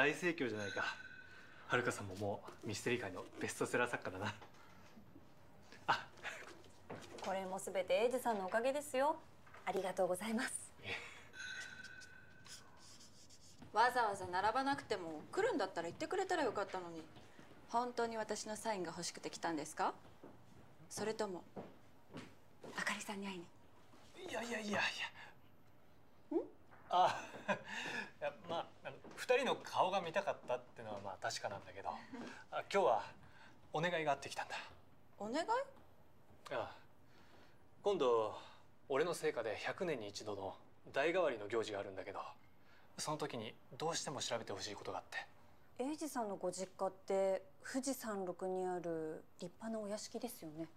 大盛況じゃないか。はるかさんももうミステリー界のベストセラー作家だな。あ、 これも全て英二さんのおかげですよ。ありがとうございます。 わざわざ並ばなくても来るんだったら言ってくれたらよかったのに。本当に私のサインが欲しくて来たんですか？それともあかりさんに会いに。 いや。あ、いや、まあ2人の顔が見たかったってのはまあ確かなんだけど、今日はお願いがあってきたんだ。 お願い？ 今度俺の生家で100年に一度の代替わりの行事があるんだけど、その時にどうしても調べてほしいことがあって。 英二さんのご実家って富士山麓にある立派なお屋敷ですよね。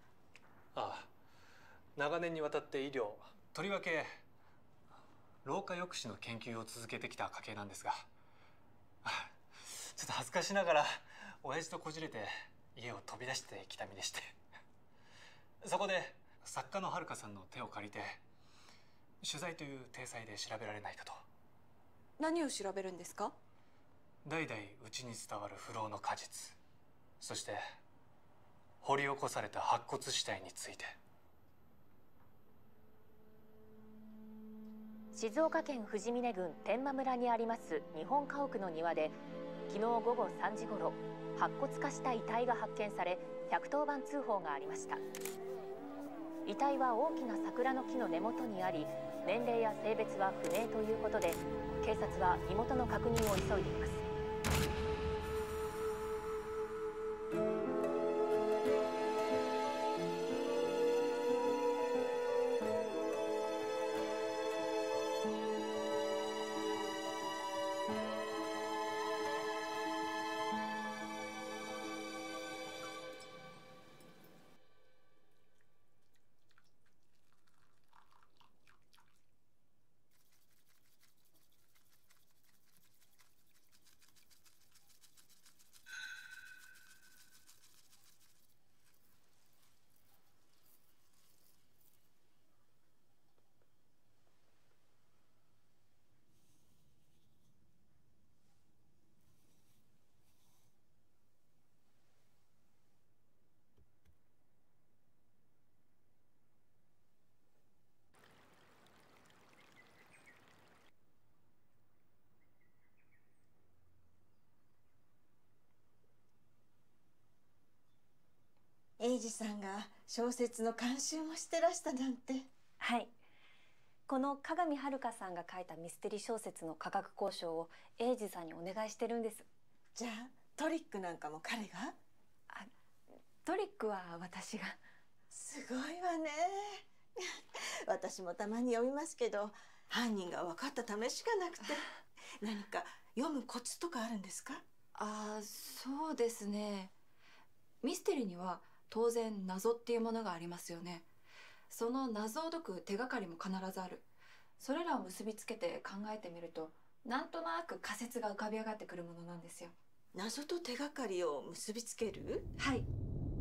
長年にわたって医療、とりわけ老化抑止の研究を続けてきた家系なんですが、ちょっと恥ずかしながら親父とこじれて家を飛び出してきた身でして、そこで作家のはるかさんの手を借りて取材という体裁で調べられないかと。 何を調べるんですか？ 代々うちに伝わる不老の果実、そして掘り起こされた白骨死体について。 静岡県富士峰郡天満村にあります日本家屋の庭で昨日午後3時ごろ、白骨化した遺体が発見され110番通報がありました。遺体は大きな桜の木の根元にあり、年齢や性別は不明ということで、警察は身元の確認を急いでいます。 英二さんが小説の監修もしてらしたなんて。 はい。この加賀見遥さんが書いたミステリー小説の価格交渉を英二さんにお願いしてるんです。 じゃあトリックなんかも彼が？ トリックは私が。 すごいわね。私もたまに読みますけど、犯人が分かった試しがなくて。何か読むコツとかあるんですか？ そうですね。ミステリーには当然謎っていうものがありますよね。その謎を解く手がかりも必ずある。それらを結びつけて考えてみると、なんとなく仮説が浮かび上がってくるものなんですよ。 謎と手がかりを結びつける？ はい。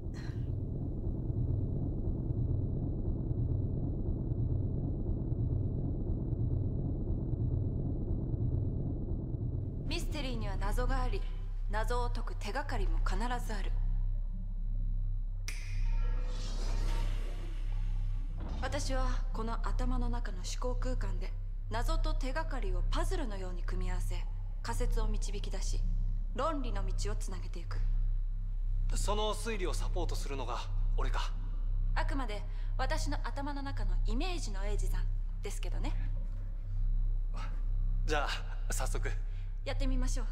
ミステリーには謎があり、謎を解く手がかりも必ずある。私はこの頭の中の思考空間で謎と手がかりをパズルのように組み合わせ、仮説を導き出し、論理の道をつなげていく。 その推理をサポートするのが俺か。 あくまで私の頭の中のイメージの英二さんですけどね。 じゃあ早速やってみましょう。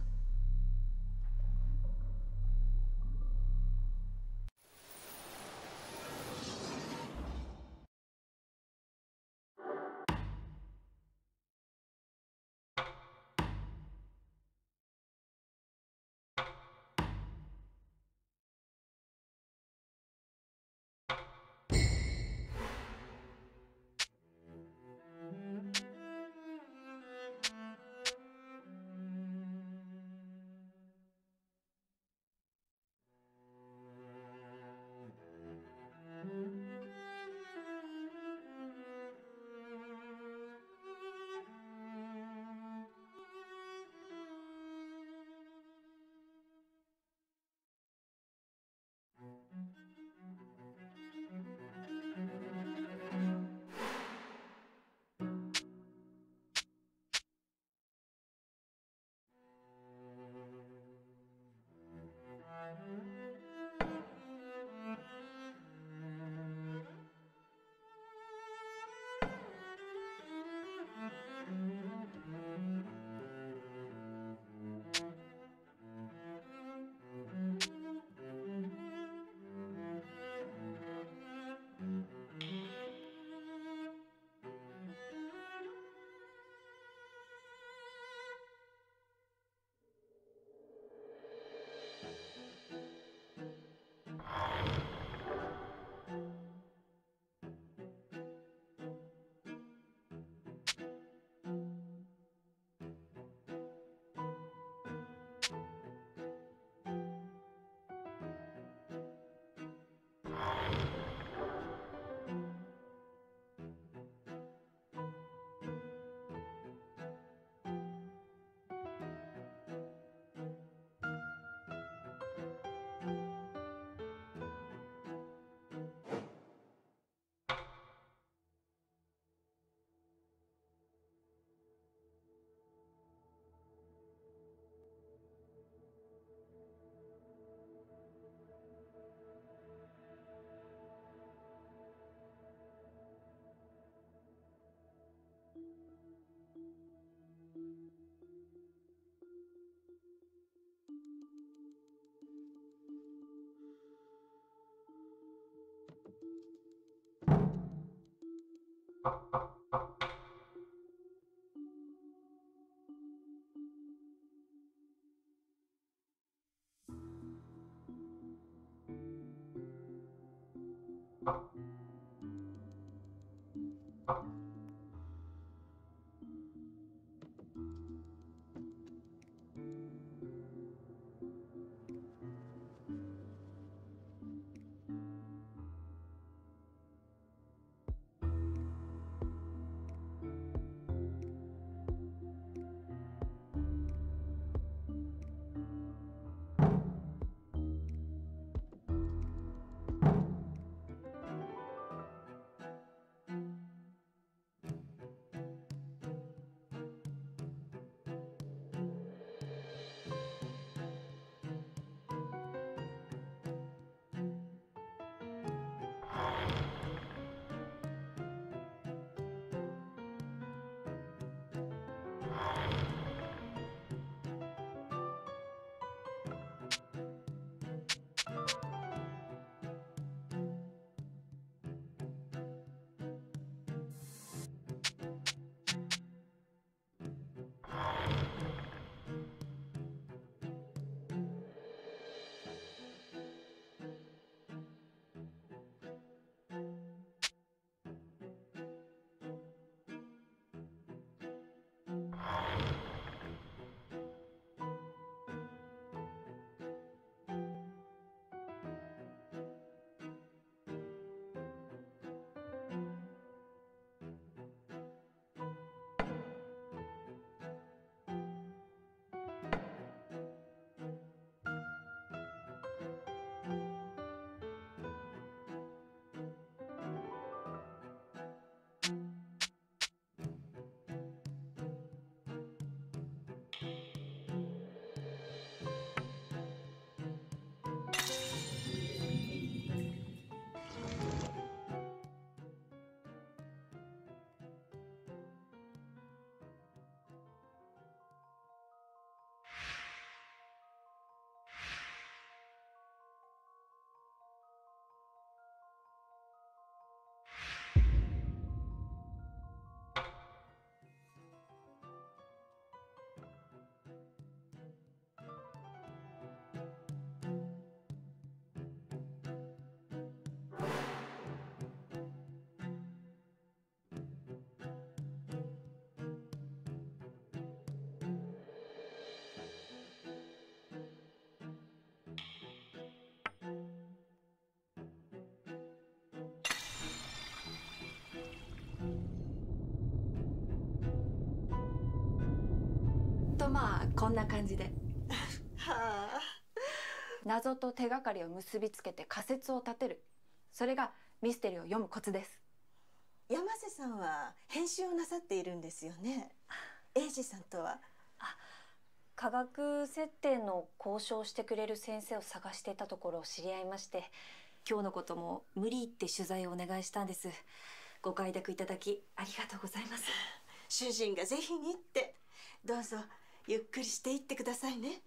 まあこんな感じではあ。 謎と手がかりを結びつけて仮説を立てる、それがミステリーを読むコツです。 山瀬さんは編集をなさっているんですよね。英二さんとは。 価格設定の交渉をしてくれる先生を探していたところを知り合いまして、今日のことも無理言って取材をお願いしたんです。ご快諾いただきありがとうございます。 主人がぜひにって。どうぞゆっくりしていってくださいね。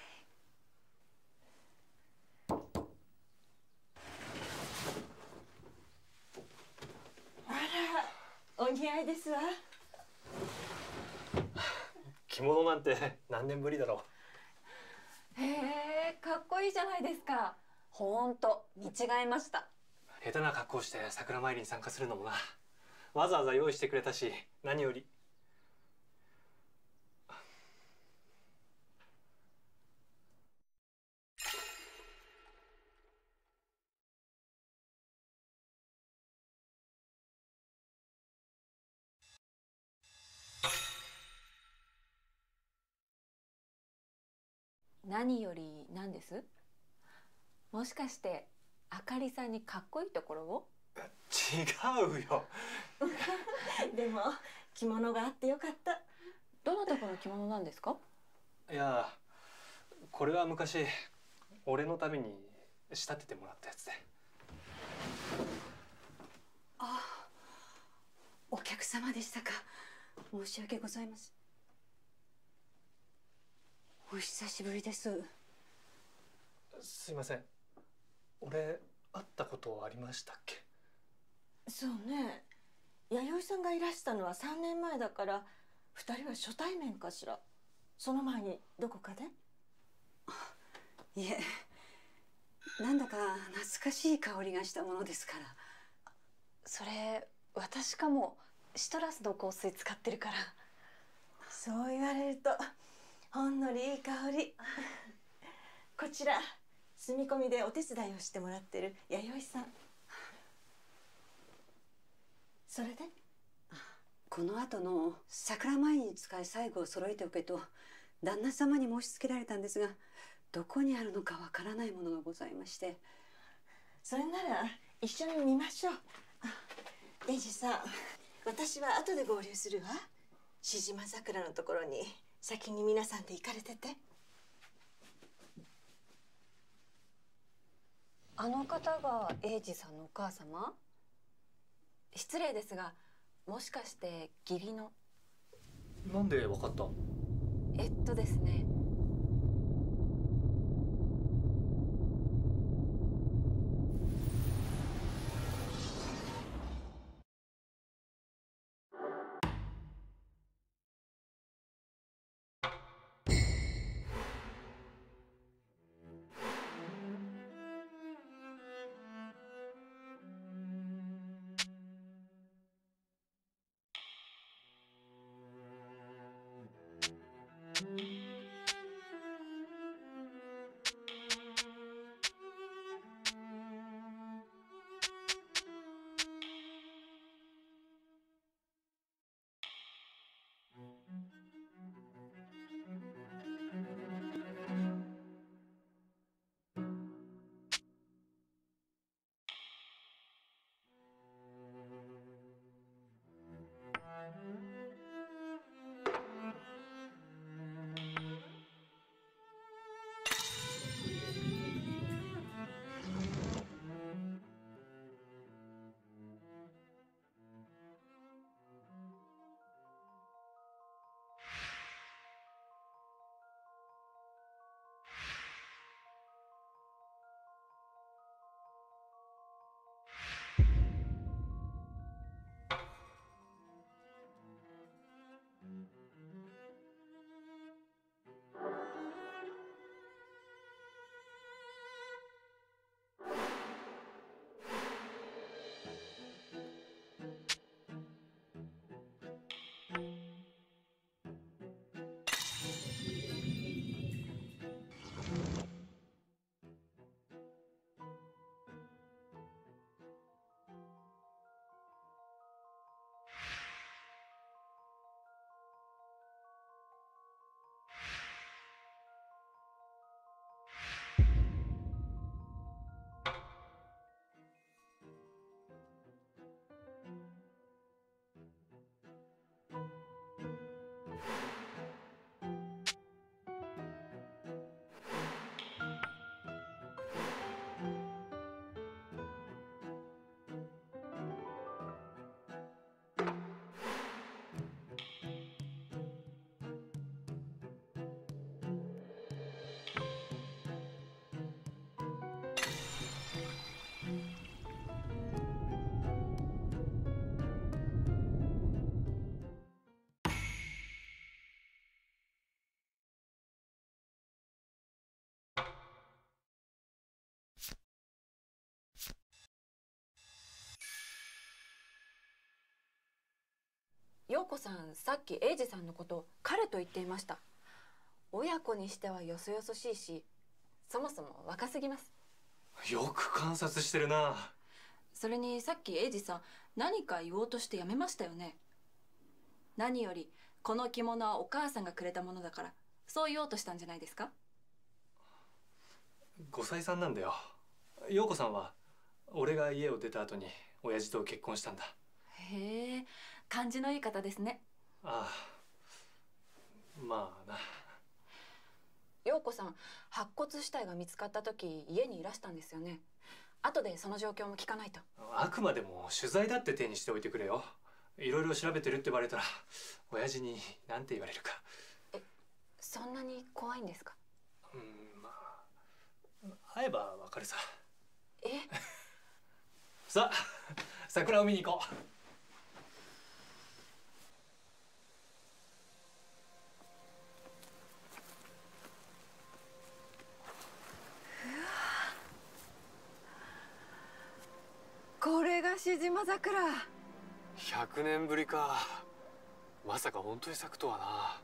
あら、お似合いですわ。 着物なんて何年ぶりだろへえ、かっこいいじゃないですか。 ほんと見違えました。 う。下手な格好して桜参りに参加するのもな。わざわざ用意してくれたし、何より。 何よりなんです？もしかしてあかりさんにかっこいいところを？ 違うよ。 でも着物があってよかった。 どなたかの着物なんですか？ いや、これは昔俺のために仕立ててもらったやつで。 ああ、お客様でしたか。申し訳ございません。お久しぶりです。 すいません。俺会ったことありましたっけ？ そうね。 弥生さんがいらしたのは3年前だから、2人は初対面かしら。その前にどこかで？ いえ、なんだか懐かしい香りがしたものですから。 それ私かも。シトラスの香水使ってるから。 そう言われるとほんのりいい香り。こちら住み込みでお手伝いをしてもらってる弥生さん。それで？ この後の桜前に使い最後を揃えておけと旦那様に申し付けられたんですが、どこにあるのかわからないものがございまして。 それなら一緒に見ましょう。英二さん、私は後で合流するわ。しじま桜のところに先に皆さんで行かれてて。 あの方が英二さんのお母様？失礼ですが、もしかして義理の？ なんでわかった？ ですね。 陽子さん、さっき英二さんのこと彼と言っていました。親子にしてはよそよそしいし、そもそも若すぎます。 よく観察してるな。 それにさっき英二さん何か言おうとしてやめましたよね。何よりこの着物はお母さんがくれたものだから、そう言おうとしたんじゃないですか。 5歳さんなんだよ。陽子さんは俺が家を出た後に親父と結婚したんだ。 へえ、感じのいい方ですね。 ああ、まあな。 陽子さん、白骨死体が見つかった時家にいらしたんですよね。後でその状況も聞かないと。 あくまでも取材だって手にしておいてくれよ。いろいろ調べてるってバレたら親父に何て言われるか。 そんなに怖いんですか。 まあ会えばわかるさ。さあ桜を見に行こう。 れがしじま桜。 100年ぶりか。まさか本当に咲くとはな。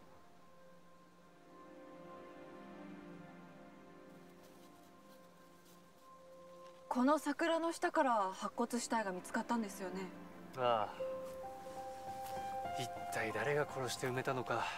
この桜の下から白骨死体が見つかったんですよね。 ああ、一体誰が殺して埋めたのか。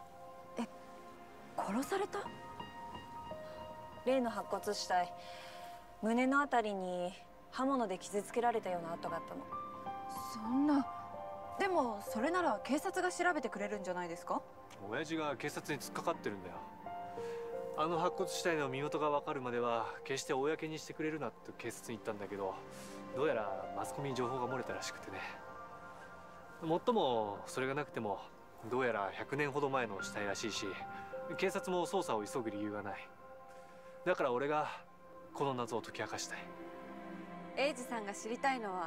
殺された？ 例の白骨死体、胸のあたりに刃物で傷つけられたような跡があったの。 そんな。でもそれなら警察が調べてくれるんじゃないですか？ 親父が警察に突っかかってるんだよ。あの白骨死体の身元が分かるまでは決して公にしてくれるなって警察に言ったんだけど、どうやらマスコミに情報が漏れたらしくてね。もっともそれがなくてもどうやら100年ほど前の死体らしいし、警察も捜査を急ぐ理由がない。だから俺がこの謎を解き明かしたい。 英二さんが知りたいのは、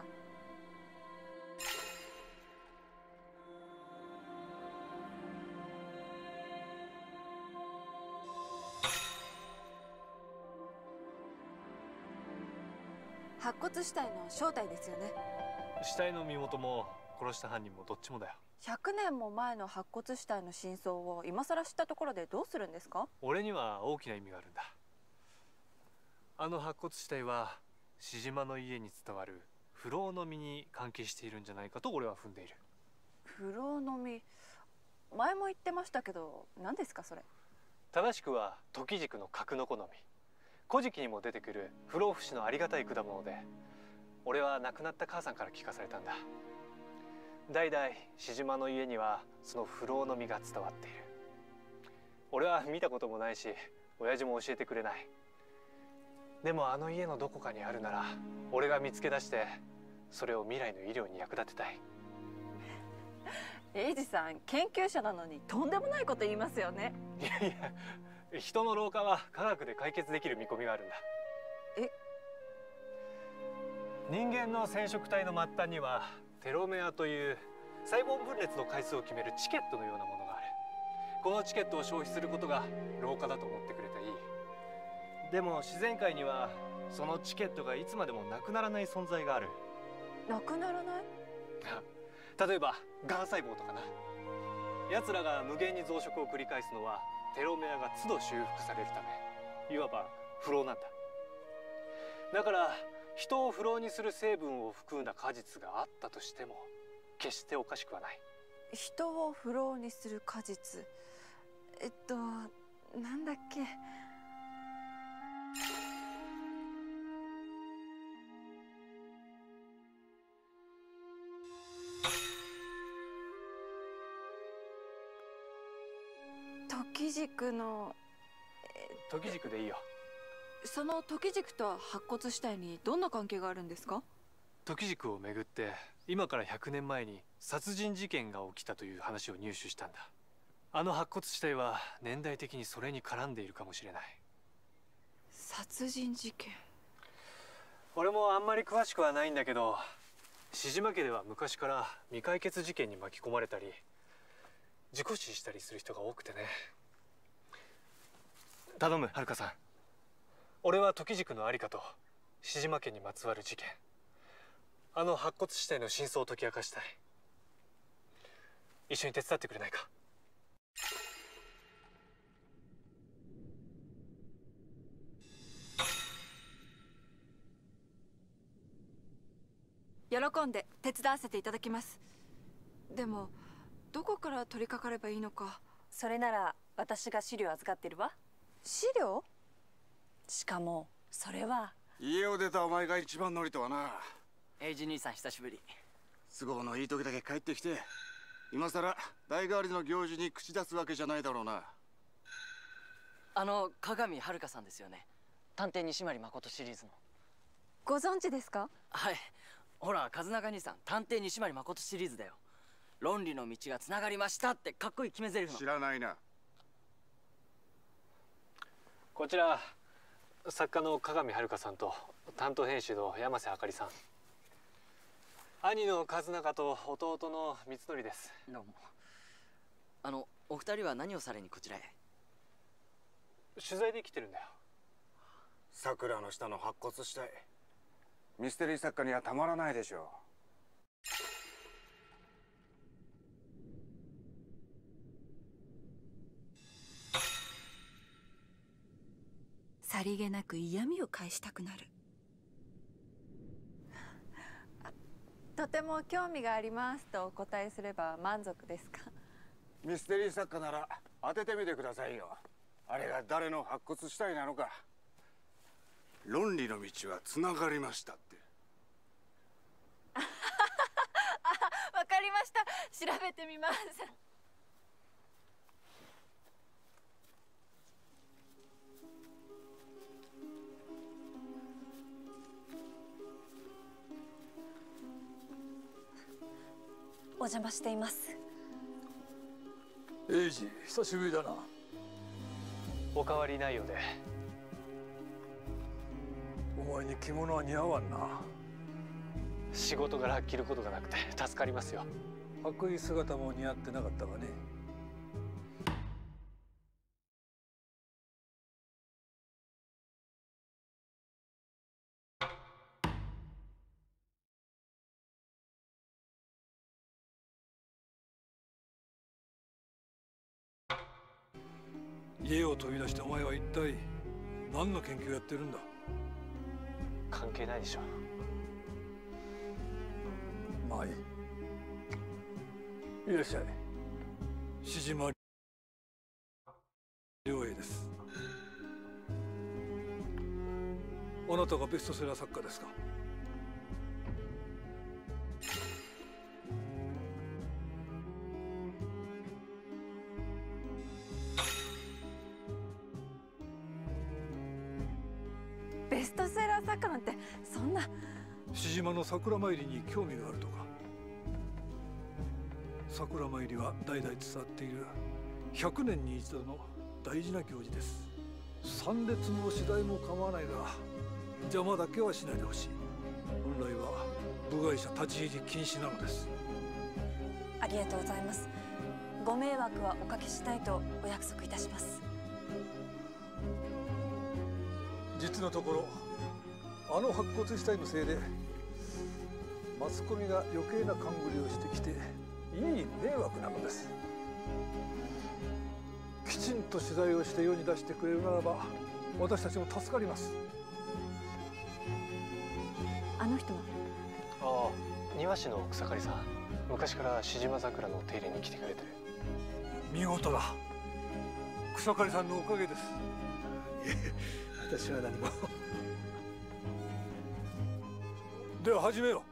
白骨死体の正体ですよね。 死体の身元も殺した犯人もどっちもだよ。 100年も前の白骨死体の真相を今更知ったところでどうするんですか？ 俺には大きな意味があるんだ。あの白骨死体は志島の家に伝わる不老の実に関係しているんじゃないかと俺は踏んでいる。 不老の実、前も言ってましたけど何ですかそれ？ 正しくは時軸の角の子の実。古事記にも出てくる不老不死のありがたい果物で、俺は亡くなった母さんから聞かされたんだ。代々志島の家にはその不老の実が伝わっている。俺は見たこともないし親父も教えてくれない。でもあの家のどこかにあるなら俺が見つけ出してそれを未来の医療に役立てたい。 英二さん研究者なのにとんでもないこと言いますよね。 いやいや、人の老化は科学で解決できる見込みがあるんだ。 え？ 人間の染色体の末端にはテロメアという細胞分裂の回数を決めるチケットのようなものがある。このチケットを消費することが老化だと思ってくれていい。でも自然界にはそのチケットがいつまでもなくならない存在がある。 なくならない？ 例えばがん細胞とかな。奴らが無限に増殖を繰り返すのはテロメアが都度修復されるため、いわば不老なんだ。だから人を不老にする成分を含んだ果実があったとしても決しておかしくはない。 人を不老にする果実、なんだっけ？時軸の、 時軸でいいよ。 その時軸と白骨死体にどんな関係があるんですか？ 時軸をめぐって今から100年前に殺人事件が起きたという話を入手したんだ。あの白骨死体は年代的にそれに絡んでいるかもしれない。 殺人事件。 俺もあんまり詳しくはないんだけど、志島家では昔から未解決事件に巻き込まれたり事故死したりする人が多くてね。頼む、はるかさん。俺は時軸のありかと志島家にまつわる事件、あの白骨死体の真相を解き明かしたい。一緒に手伝ってくれないか？ 喜んで手伝わせていただきます。でもどこから取り掛かればいいのか。 それなら私が資料預かってるわ。 資料？ しかもそれは家を出たお前が一番乗りとはな。 エイジ兄さん久しぶり。 都合のいい時だけ帰ってきて今さら代替わりの行事に口出すわけじゃないだろうな。 鏡はるかさんですよね。探偵西森誠シリーズの。 ご存知ですか？ はい、ほら和永兄さん、探偵西森誠シリーズだよ。論理の道がつながりましたってかっこいい決め台詞の。 知らないな。 こちら作家の鏡はるかさんと担当編集の山瀬あかりさん、兄の和永と弟の光則です。 どうも。お二人は何をされにこちらへ？ 取材で来てるんだよ。 桜の下の白骨死体、 ミステリー作家にはたまらないでしょさりげなく嫌味を返したくなる。とても興味がありますとお答えすれば満足ですか？ ミステリー作家なら当ててみてくださいよ。あれが誰の白骨死体なのか。論理の道はつながりましたって。 わかりました。調べてみます。 お邪魔しています。 エイジ、久しぶりだな。 お変わりないようで。 お前に着物は似合わんな。 仕事柄着ることがなくて助かりますよ。 白衣姿も似合ってなかったがね。家を飛び出してお前は一体何の研究をやってるんだ？ 関係ないでしょ。 まあいい。いらっしゃい。志島良平です。あなたがベストセラー作家ですか？ ベストセラー作家なんてそんな。 志島の桜参りに興味があるとか。桜参りは代々伝わっている100年に一度の大事な行事です。参列も次第も構わないが邪魔だけはしないでほしい。本来は部外者立ち入り禁止なのです。 ありがとうございます。ご迷惑はおかけしないとお約束いたします。 実のところあの白骨死体のせいでマスコミが余計な勘繰りをしてきていい迷惑なのです。きちんと取材をして世に出してくれるならば私たちも助かります。 あの人は？ ああ、庭師の草刈さん。昔から志島桜の手入れに来てくれてる。 見事だ。草刈さんのおかげです。いえ、私は何も。では始めよう。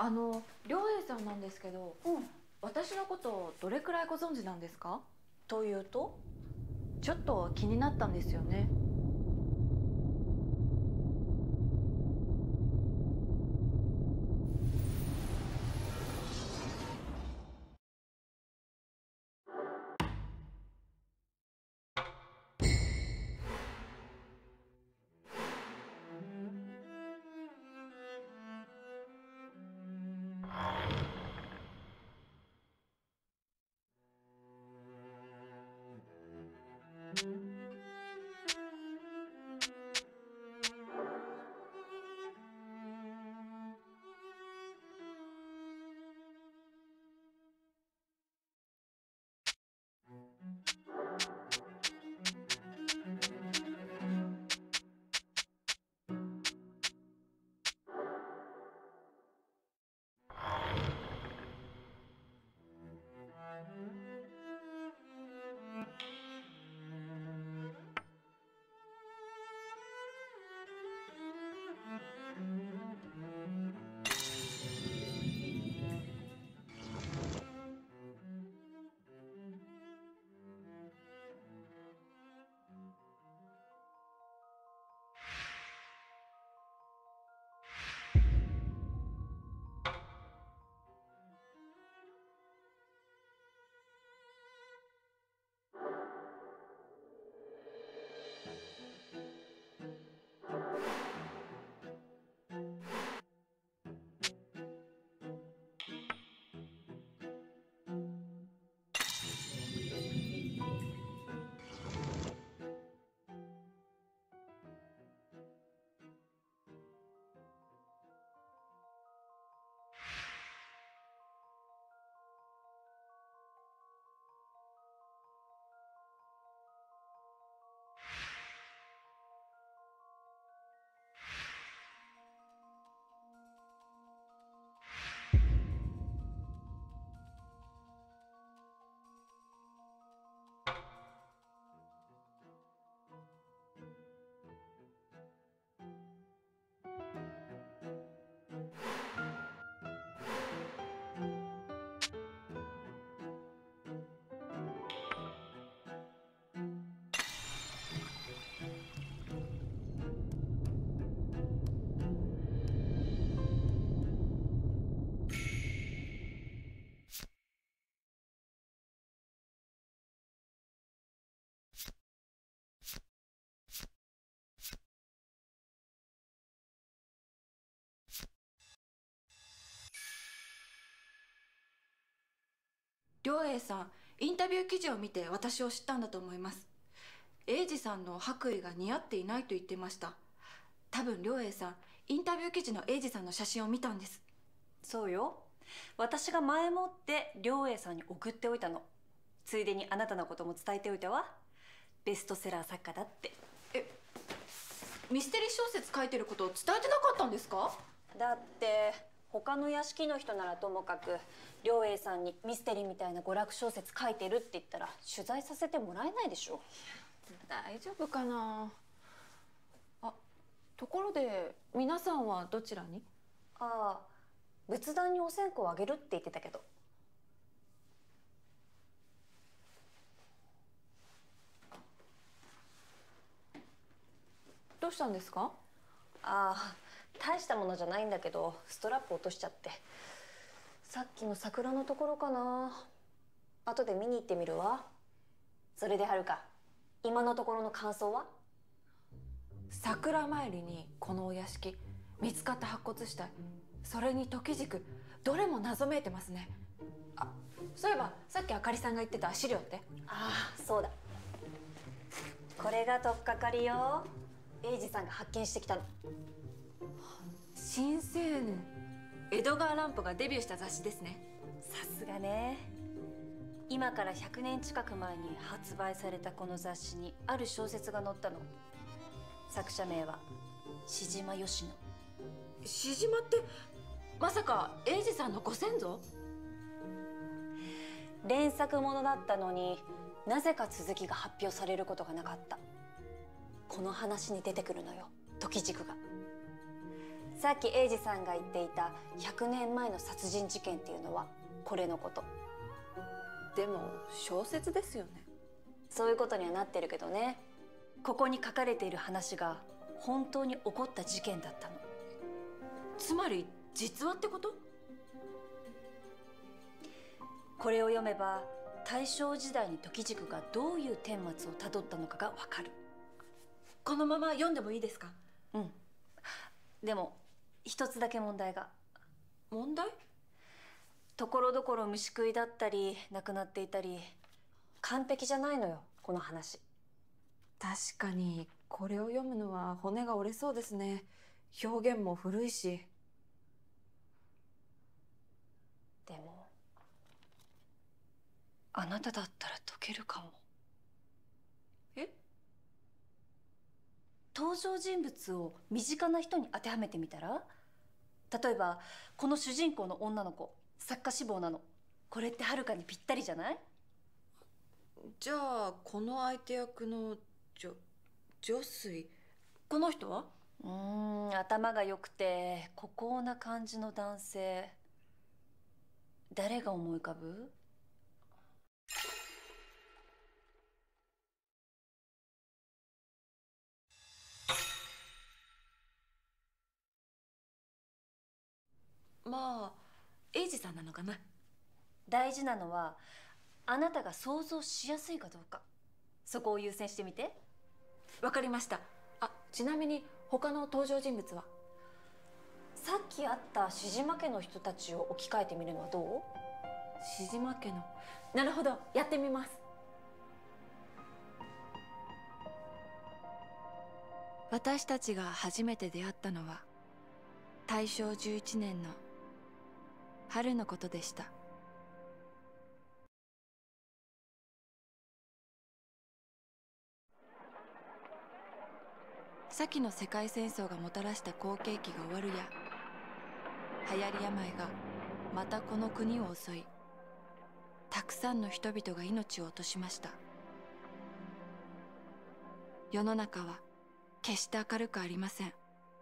良平さんなんですけど、私のことをどれくらいご存知なんですか？ というと？ ちょっと気になったんですよね。良平さん、インタビュー記事を見て私を知ったんだと思います。英二さんの白衣が似合っていないと言っていました。多分良平さん、インタビュー記事の英二さんの写真を見たんです。 そうよ。私が前もって良平さんに送っておいたの。ついでにあなたのことも伝えておいたわ。ベストセラー作家だって。 ミステリー小説書いてることを伝えてなかったんですか？ だって他の屋敷の人ならともかく良平さんにミステリーみたいな娯楽小説書いてるって言ったら取材させてもらえないでしょ。 大丈夫かなあ。ところで皆さんはどちらに？ ああ、仏壇にお線香をあげるって言ってたけど。 どうしたんですか？ ああ、大したものじゃないんだけどストラップ落としちゃって。さっきの桜のところかな。後で見に行ってみるわ。それではるか、今のところの感想は？ 桜参りにこのお屋敷、見つかった白骨死体、それに時軸、どれも謎めいてますね。あ、そういえばさっきあかりさんが言ってた資料って？ ああ、そうだ。これが取っかかりよ。英二さんが発見してきたの。 新青年、江戸川乱歩がデビューした雑誌ですね。 さすがね。今から100年近く前に発売されたこの雑誌にある小説が載ったの。作者名は志島義野。 志島ってまさか英二さんのご先祖？ 連作ものだったのになぜか続きが発表されることがなかった。この話に出てくるのよ、時軸が。 さっき英二さんが言っていた100年前の殺人事件っていうのはこれのこと。 でも小説ですよね。 そういうことにはなってるけどね。ここに書かれている話が本当に起こった事件だったの。 つまり実話ってこと？ これを読めば大正時代に時軸がどういう顛末をたどったのかがわかる。 このまま読んでもいいですか？ うん。でも一つだけ問題が。 問題？ ところどころ虫食いだったり亡くなっていたり、完璧じゃないのよこの話。 確かにこれを読むのは骨が折れそうですね。表現も古いし。 でもあなただったら解けるかも。 え？ 登場人物を身近な人に当てはめてみたら？例えばこの主人公の女の子、作家志望なの。これってはるかにぴったりじゃない？ じゃあこの相手役の女水、この人は？ 頭が良くて孤高な感じの男性。誰が思い浮かぶ？ まあ英二さんなのかな。 大事なのはあなたが想像しやすいかどうか。そこを優先してみて。 わかりました。あ、ちなみに他の登場人物は？ さっき会った志島家の人たちを置き換えてみるのはどう？ 志島家の。なるほど、やってみます。私たちが初めて出会ったのは大正11年の春のことでした。先の世界戦争がもたらした好景気が終わるや、流行り病がまたこの国を襲い、たくさんの人々が命を落としました。世の中は決して明るくありません。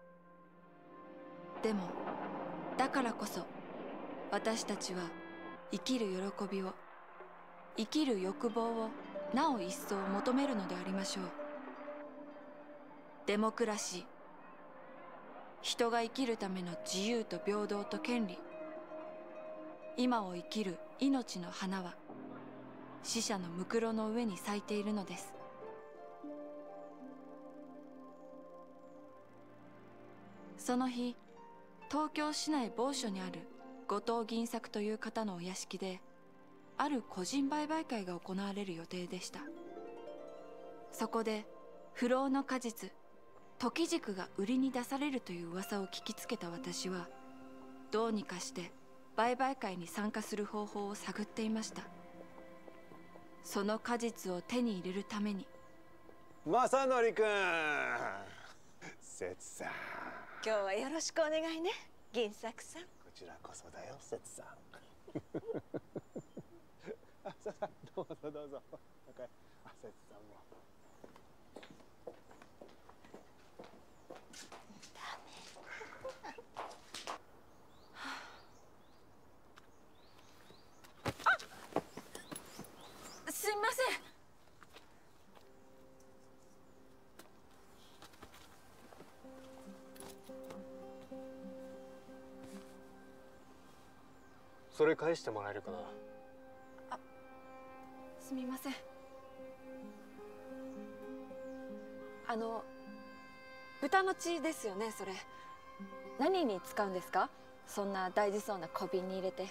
でもだからこそ私たちは生きる喜びを、生きる欲望をなお一層求めるのでありましょう。デモクラシー、人が生きるための自由と平等と権利。今を生きる命の花は死者のむくろの上に咲いているのです。その日、東京市内某所にある後藤銀作という方のお屋敷で、ある個人売買会が行われる予定でした。そこで不老の果実時軸が売りに出されるという噂を聞きつけた私は、どうにかして売買会に参加する方法を探っていました。その果実を手に入れるために。 正則君、節さん、 今日はよろしくお願いね、銀作さん。 こちらこそだよ、節さん。あ、さあ、どうぞどうぞ。あ、節さんも。 すみません。 それ返してもらえるかな。 あ、すみません。豚の血ですよね、それ。何に使うんですか？そんな大事そうな小瓶に入れて。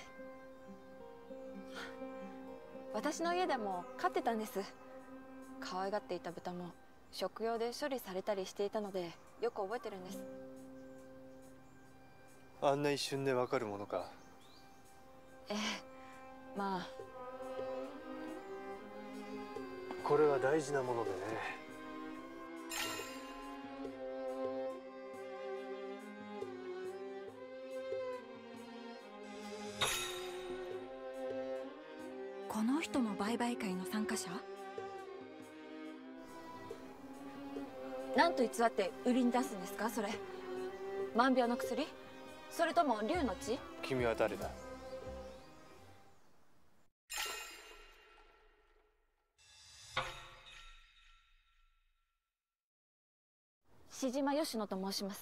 私の家でも飼ってたんです。可愛がっていた豚も食用で処理されたりしていたので、よく覚えてるんです。 あんな一瞬でわかるものか。 ええ、まあ。 これは大事なものでね。 この人も売買会の参加者？なんと偽って売りに出すんですか、それ。 万病の薬？それとも竜の血？ 君は誰だ？ 志島吉野と申します。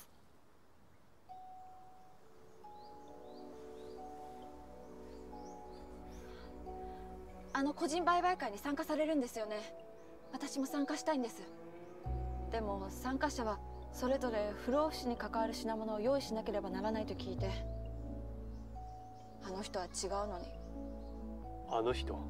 個人売買会に参加されるんですよね。私も参加したいんです。でも参加者はそれぞれ不老不死に関わる品物を用意しなければならないと聞いて。あの人は違うのに。 あの人？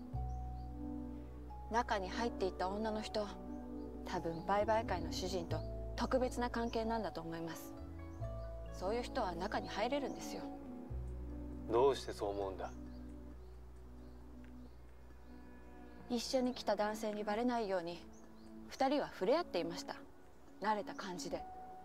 中に入っていった女の人、多分売買会の主人と特別な関係なんだと思います。そういう人は中に入れるんですよ。 どうしてそう思うんだ？ 一緒に来た男性にバレないように2人は触れ合っていました。慣れた感じで。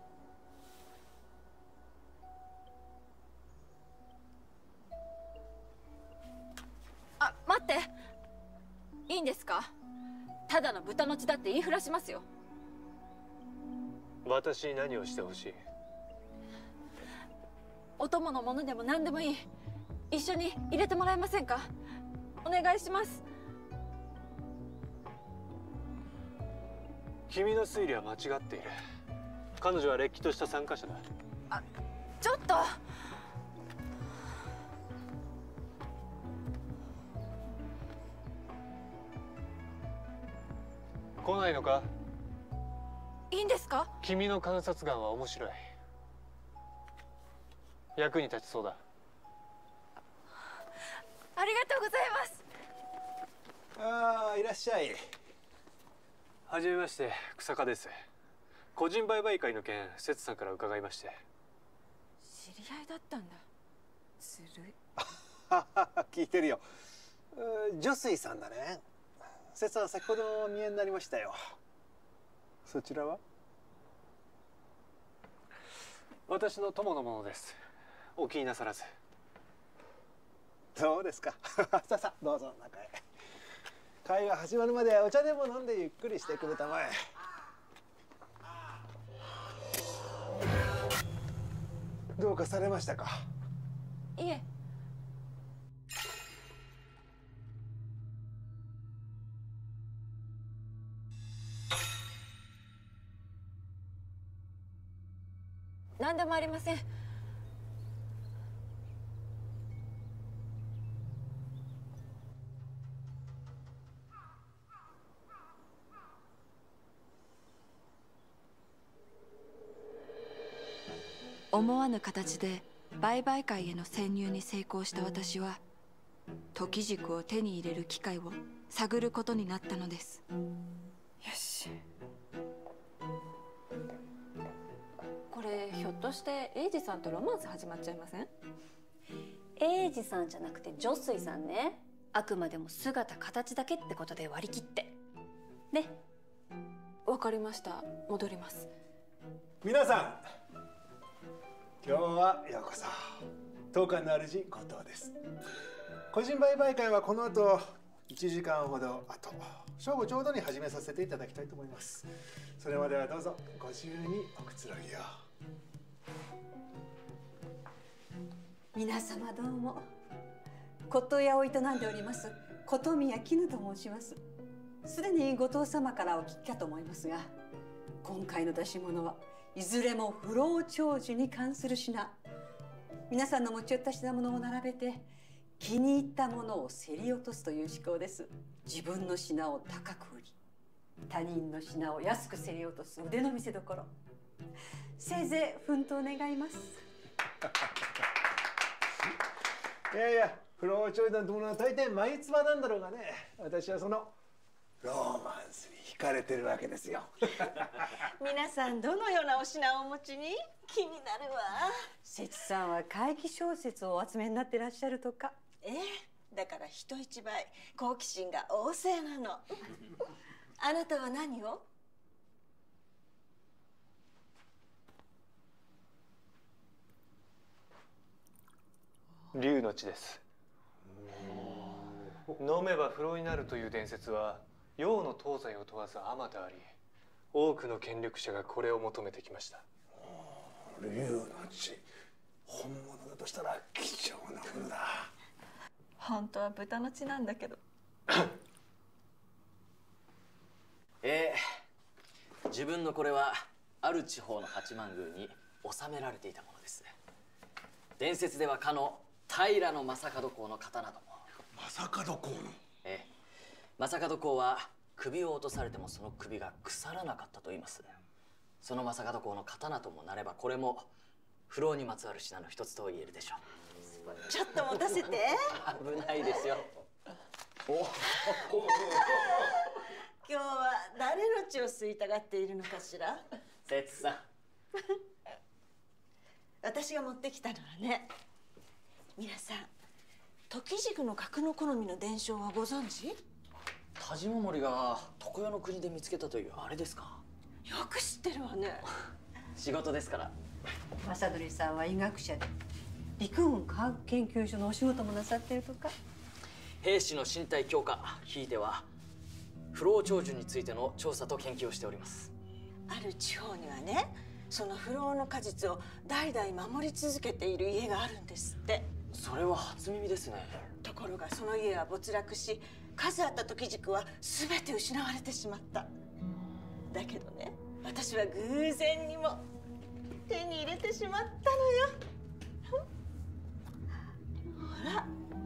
あ、待って。いいんですか？ただの豚の血だって言いふらしますよ。 私に何をしてほしい？ お供のものでも何でもいい。一緒に入れてもらえませんか？お願いします。 君の推理は間違っている。彼女はれっきとした参加者だ。 あ、ちょっと。 来ないのか？ いいんですか？ 君の観察眼は面白い。役に立ちそうだ。 ありがとうございます。 ああ、いらっしゃい。 はじめまして、草加です。個人売買会の件、節さんから伺いまして。 知り合いだったんだ。ずるい。 聞いてるよ。女水さんだね。節さん、先ほどお見えになりましたよ。そちらは？ 私の友のものです。お気になさらず。 どうですか？さあさあ、どうぞ中へ。会が始まるまでお茶でも飲んでゆっくりしてくれたまえ。どうかされましたか？ いえ。何でもありません。思わぬ形で売買会への潜入に成功した私は、時軸を手に入れる機会を探ることになったのです。よし。これひょっとして英二さんとロマンス始まっちゃいません？ 英二さんじゃなくて女水さんね。あくまでも姿形だけってことで割り切ってね。 わかりました。戻ります。 皆さん、今日はようこそ。当館の主、後藤です。個人売買会はこの後1時間ほど後、正午ちょうどに始めさせていただきたいと思います。それまではどうぞご自由におくつろぎを。 皆様どうも。骨董屋を営んでおります琴宮絹と申します。すでに後藤様からお聞きかと思いますが、今回の出し物はいずれも不老長寿に関する品。皆さんの持ち寄った品物を並べて気に入ったものを競り落とすという思考です。自分の品を高く売り、他人の品を安く競り落とす腕の見せ所。せいぜい奮闘願います。 いやいや、不老長寿なんてものは大抵眉唾なんだろうがね、私はそのロマンスに惹かれてるわけですよ。 皆さんどのようなお品をお持ちに？気になるわ。 節さんは怪奇小説をお集めになってらっしゃるとか。 だから人一倍好奇心が旺盛なの。あなたは何を？ 竜の血です。飲めば不老になるという伝説は洋の東西を問わずあまたあり、多くの権力者がこれを求めてきました。 竜の血、本物だとしたら貴重なものだ。 本当は豚の血なんだけど。 自分のこれはある地方の八幡宮に収められていたものです。伝説ではかの平将門公の刀ども。 将門公の？ 将門公は首を落とされてもその首が腐らなかったと言います。その将門公の刀ともなれば、これも不老にまつわる品の一つと言えるでしょう。 ちょっと持たせて。 危ないですよ。 今日は誰の血を吸いたがっているのかしら。 節さん。 私が持ってきたのはね、皆さん時軸の格の好みの伝承はご存知？ 田島守が常世の国で見つけたというあれですか？ よく知ってるわね。 仕事ですから。 正則さんは医学者で陸軍科学研究所のお仕事もなさってるとか。 兵士の身体強化、ひいては不老長寿についての調査と研究をしております。 ある地方にはね、その不老の果実を代々守り続けている家があるんですって。 それは初耳ですね。 ところがその家は没落し、数あった時軸は全て失われてしまった。だけどね、私は偶然にも手に入れてしまったのよ。ほら。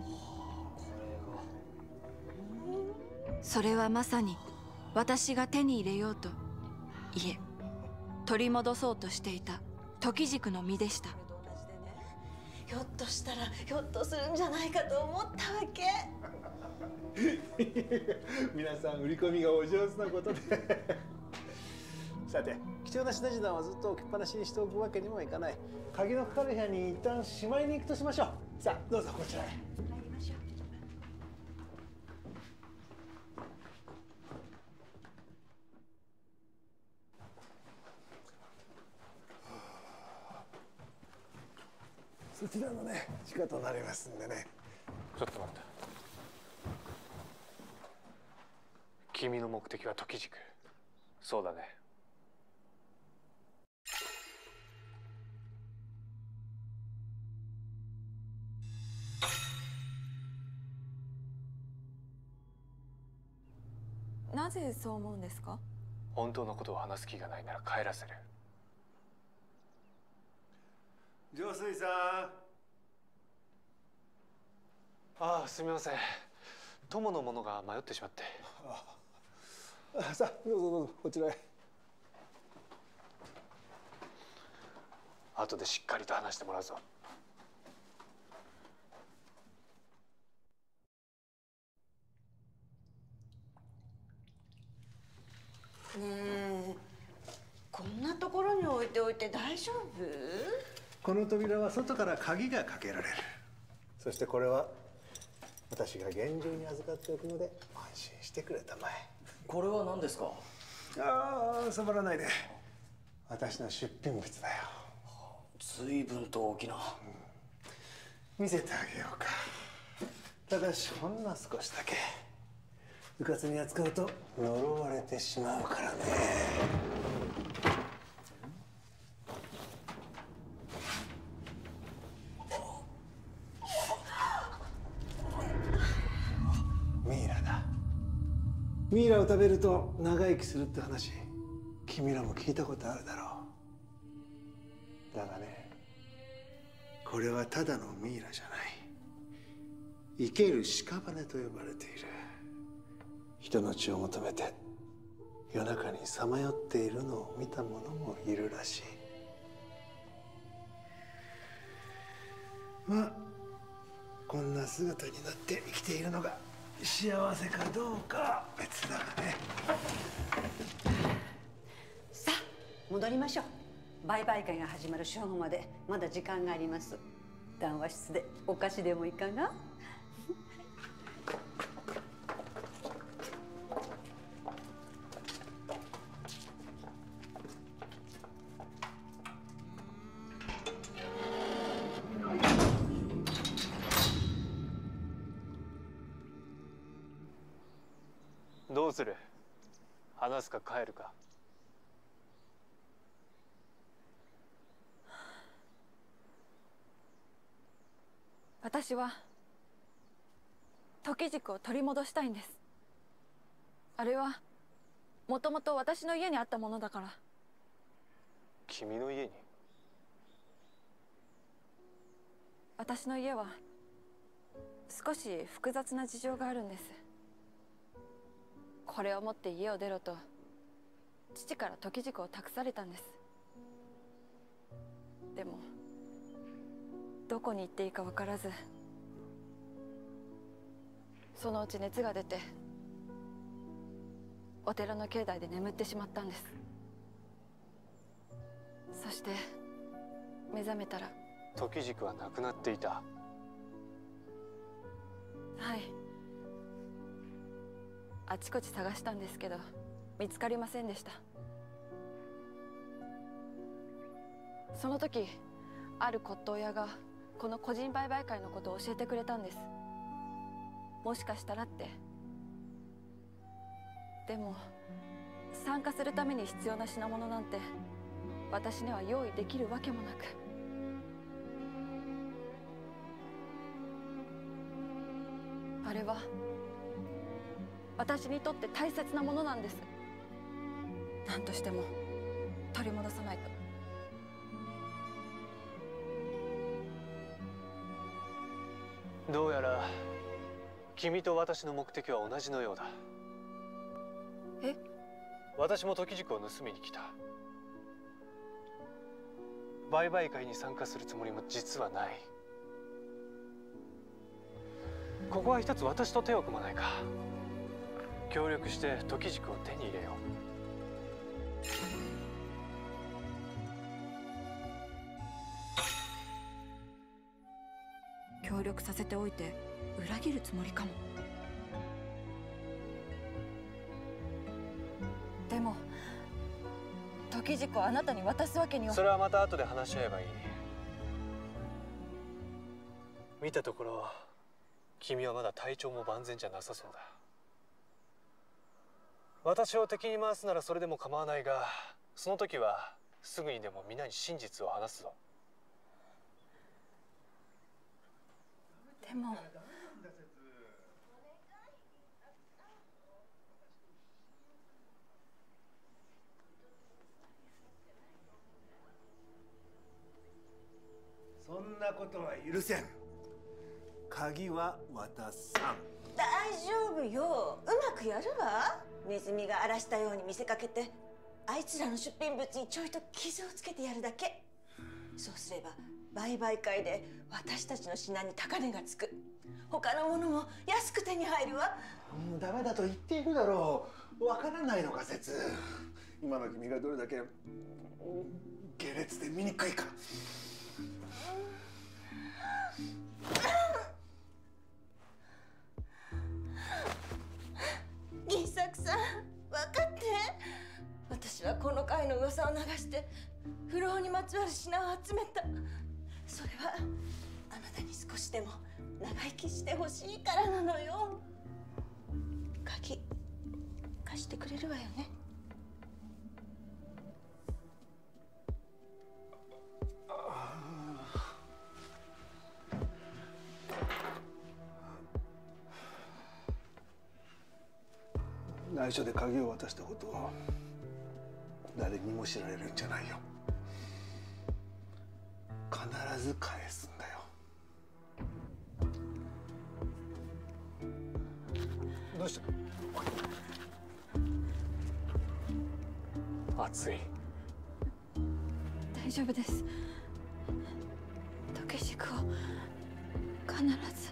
それはまさに私が手に入れようと、いえ取り戻そうとしていた時軸の実でした。 ひょっとしたらひょっとするんじゃないかと思ったわけ。 皆さん売り込みがお上手なことで。さて、貴重な品々はずっと置きっぱなしにしておくわけにもいかない。鍵のかかる部屋に一旦しまいに行くとしましょう。さあ、どうぞこちらへ。そちらのね、地下となりますんでね。 ちょっと待った。君の目的は時軸。そうだね。 なぜそう思うんですか？ 本当のことを話す気がないなら帰らせる。 浄水さん。 ああ、すみません。友の者が迷ってしまって。 さあ、どうぞどうぞこちらへ。 後でしっかりと話してもらうぞ。 ねえ、こんなところに置いておいて大丈夫？ この扉は外から鍵がかけられる。そしてこれは私が厳重に預かっておくので安心してくれたまえ。 これは何ですか？ ああ、触らないで。私の出品物だよ。 随分と大きな。 見せてあげようか。ただしほんの少しだけ。うかつに扱うと呪われてしまうからね。ミイラだ。ミイラを食べると長生きするって話、君らも聞いたことあるだろう。だがね、これはただのミイラじゃない。生ける屍と呼ばれている。人の血を求めて夜中にさまよっているのを見た者もいるらしい。まあこんな姿になって生きているのが幸せかどうかは別だがね。 さあ戻りましょう。売買会が始まる正午までまだ時間があります。談話室でお菓子でもいかが？ どうする？話すか帰るか。 私は時軸を取り戻したいんです。あれはもともと私の家にあったものだから。 君の家に？ 私の家は少し複雑な事情があるんです。これを持って家を出ろと父から時軸を託されたんです。でもどこに行っていいか分からず、そのうち熱が出てお寺の境内で眠ってしまったんです。そして目覚めたら時軸はなくなっていた。 はい、あちこち探したんですけど見つかりませんでした。その時ある骨董屋がこの個人売買会のことを教えてくれたんです。もしかしたらって。でも参加するために必要な品物なんて私には用意できるわけもなく。あれは私にとって大切なものなんです。何としても取り戻さないと。 どうやら君と私の目的は同じのようだ。 え？ 私も時軸を盗みに来た。売買会に参加するつもりも実はない。ここは一つ私と手を組まないか。協力して時軸を手に入れよう。協力させておいて裏切るつもりかも。でも時軸をあなたに渡すわけには。 それはまた後で話し合えばいい。見たところ君はまだ体調も万全じゃなさそうだ。私を敵に回すならそれでも構わないが、その時はすぐにでも皆に真実を話すぞ。 でもそんなことは許せん。鍵は渡さん。 大丈夫よ、うまくやるわ。ネズミが荒らしたように見せかけてあいつらの出品物にちょいと傷をつけてやるだけ。そうすれば売買会で私たちの品に高値がつく。他のものも安く手に入るわ。 もうダメだと言っているだろう。わからないのか説。今の君がどれだけ下劣で醜いか。 銀作さん、分かって。私はこの会の噂を流して不老にまつわる品を集めた。それはあなたに少しでも長生きしてほしいからなのよ。鍵貸してくれるわよね。 内緒で鍵を渡したことを誰にも知られるんじゃないよ。必ず返すんだよ。どうした？ 熱い。 大丈夫です。時軸を必ず。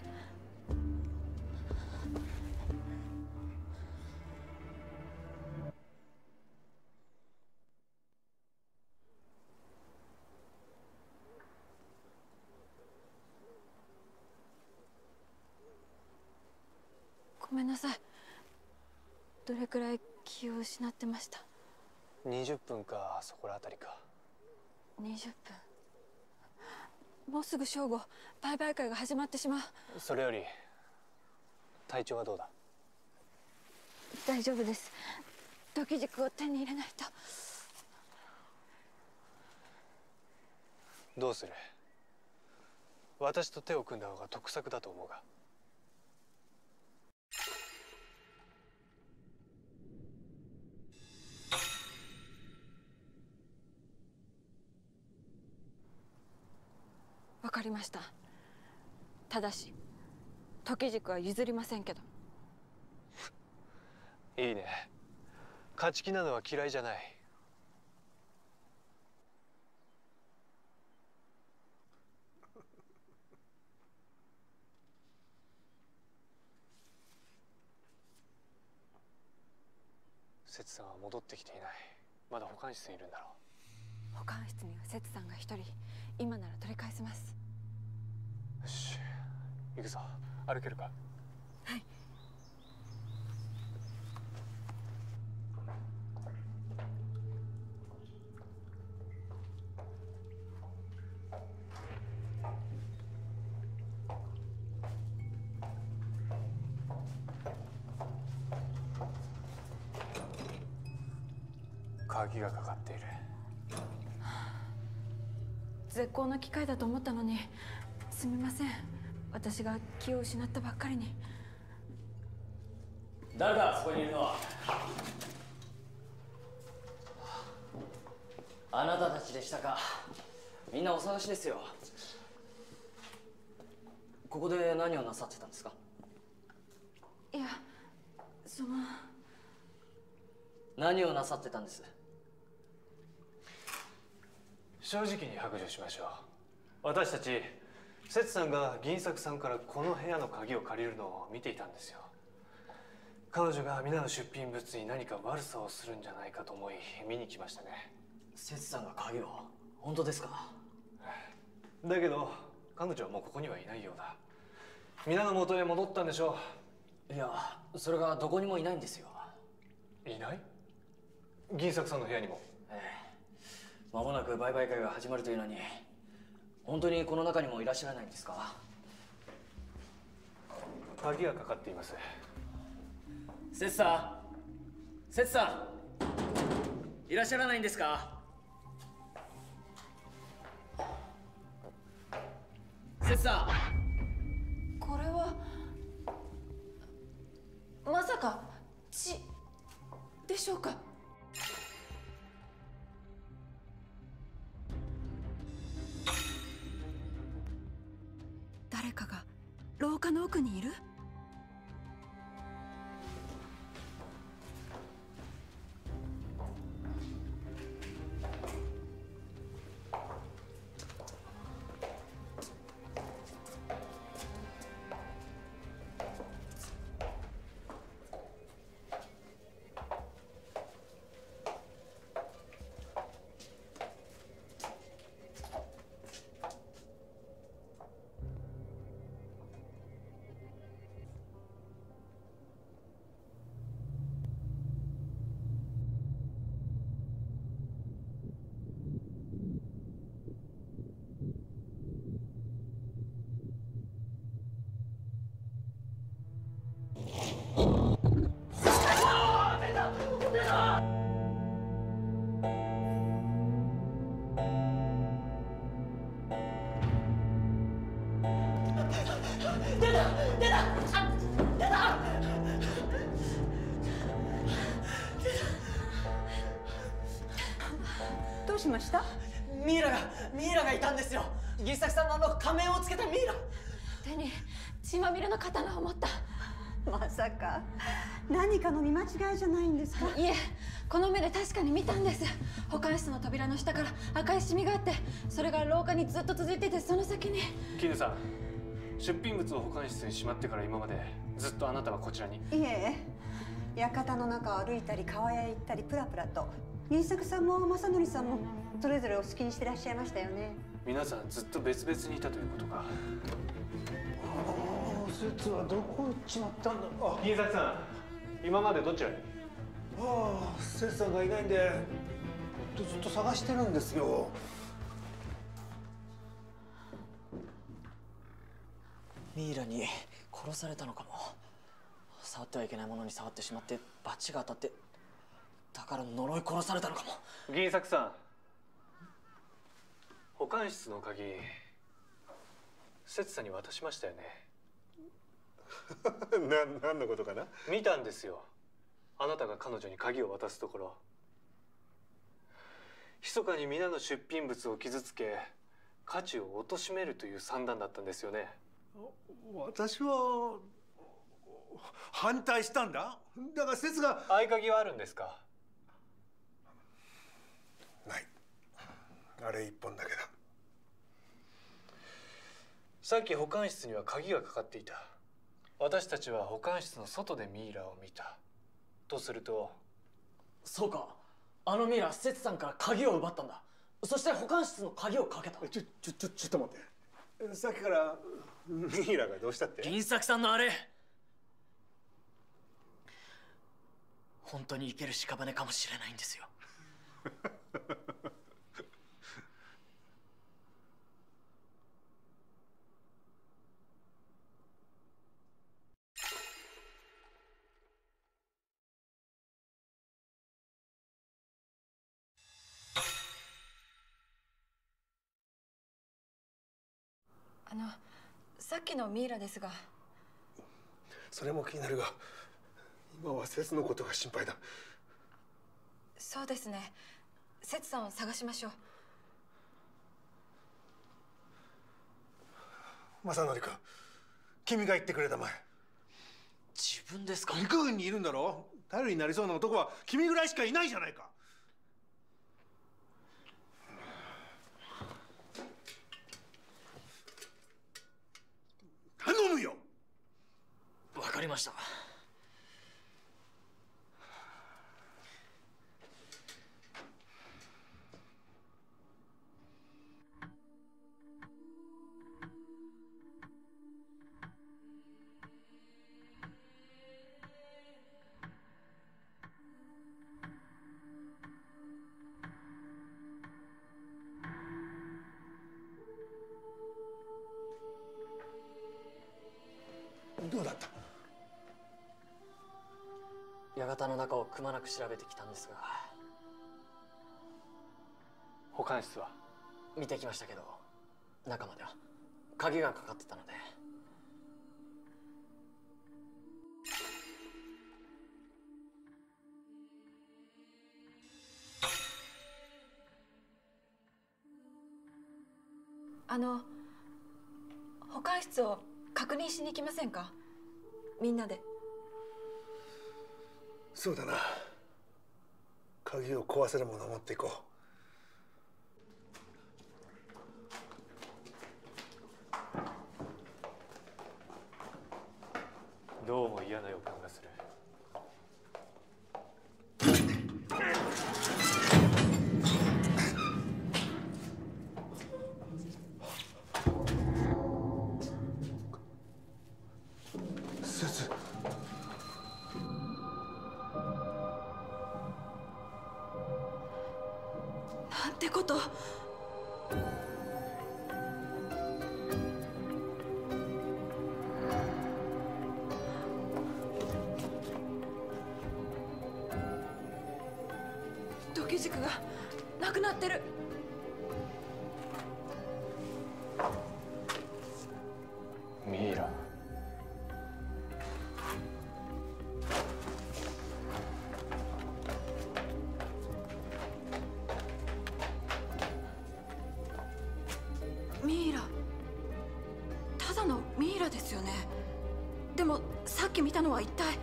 ごめんなさい。どれくらい気を失ってました？ 20分かそこらあたりか。 20分。もうすぐ正午、売買会が始まってしまう。 それより体調はどうだ？ 大丈夫です。時軸を手に入れないと。 どうする？ 私と手を組んだ方が得策だと思うが。 わかりました。ただし時軸は譲りませんけど。 いいね。勝ち気なのは嫌いじゃない。節さんは戻ってきていない。まだ保管室にいるんだろ保管室には節さんが一人。今なら取り返せます。 う。よし、行くぞ。歩けるか？ はい。 鍵がかかっている。 絶好の機会だと思ったのに、すみません。私が気を失ったばっかりに。 誰だそこにいるのは。あなたたちでしたか。みんなお探しですよ。ここで何をなさってたんですか？ いや、その。 何をなさってたんです？ 正直に白状しましょう。私たち節さんが銀作さんからこの部屋の鍵を借りるのを見ていたんですよ。彼女が皆の出品物に何か悪さをするんじゃないかと思い見に来ましたね。 節さんが鍵を？本当ですか？ だけど彼女はもうここにはいないようだ。皆の元へ戻ったんでしょう。いや、それがどこにもいないんですよ。 いない？銀作さんの部屋にも？ ええ。間もなく売買会が始まるというのに、本当にこの中にもいらっしゃらないんですか？ 鍵がかかっています。 節さん、節さん、いらっしゃらないんですか？節さん。 これはまさか血でしょうか？誰かが廊下の奥にいる？ どうしました？ ミイラがいたんですよ。銀作さんの仮面をつけたミイラ。 手に血まみれの刀を持った。 まさか何かの見間違いじゃないんですか？ いえ、この目で確かに見たんです。保管室の扉の下から赤いシミがあって、それが廊下にずっと続いてて、その先に。 絹さん、出品物を保管室にしまってから今までずっとあなたはこちらに？ いえ、館の中を歩いたり川へ行ったりプラプラと。銀作さんも正則さんもそれぞれお好きにしてらっしゃいましたよね。 皆さんずっと別々にいたということか。 節はどこ行っちまったんだ。 銀作さん、今までどちらに？ 節さんがいないんでずっと探してるんですよ。 ミイラに殺されたのかも。触ってはいけないものに触ってしまって罰が当たって、だから呪い殺されたのかも。 銀作さん、保管室の鍵節さんに渡しましたよね。 何のことかな。 見たんですよ。あなたが彼女に鍵を渡すところ。密かに皆の出品物を傷つけ価値を貶めるという算段だったんですよね。 私は反対したんだ。だから節が。 合鍵はあるんですか？ ない。あれ一本だけだ。 さっき保管室には鍵がかかっていた。私たちは保管室の外でミイラを見た。とすると。 そうか、あのミイラ、節さんから鍵を奪ったんだ。そして保管室の鍵をかけた。 ちょっと待って。さっきからミイラがどうしたって？ 銀作さんのあれ、本当に生ける屍かもしれないんですよ。 さっきのミイラですが。 それも気になるが、今は節のことが心配だ。 そうですね。節さんを探しましょう。 正則君、君が言ってくれたまえ。 自分ですか？ 陸軍にいるんだろ。頼りになりそうな男は君ぐらいしかいないじゃないか。頼むよ。 わかりました。 どうだった？ 館の中をくまなく調べてきたんですが。 保管室は？ 見てきましたけど、中までは鍵がかかってたので。 保管室を確認しに行きませんか？みんなで。 そうだな。鍵を壊せるものを持っていこう。どうも嫌な予感がする。 節。 なんてこと。時計軸がなくなってる。 ミイラ。 ミイラ。ただのミイラですよね。でもさっき見たのは一体。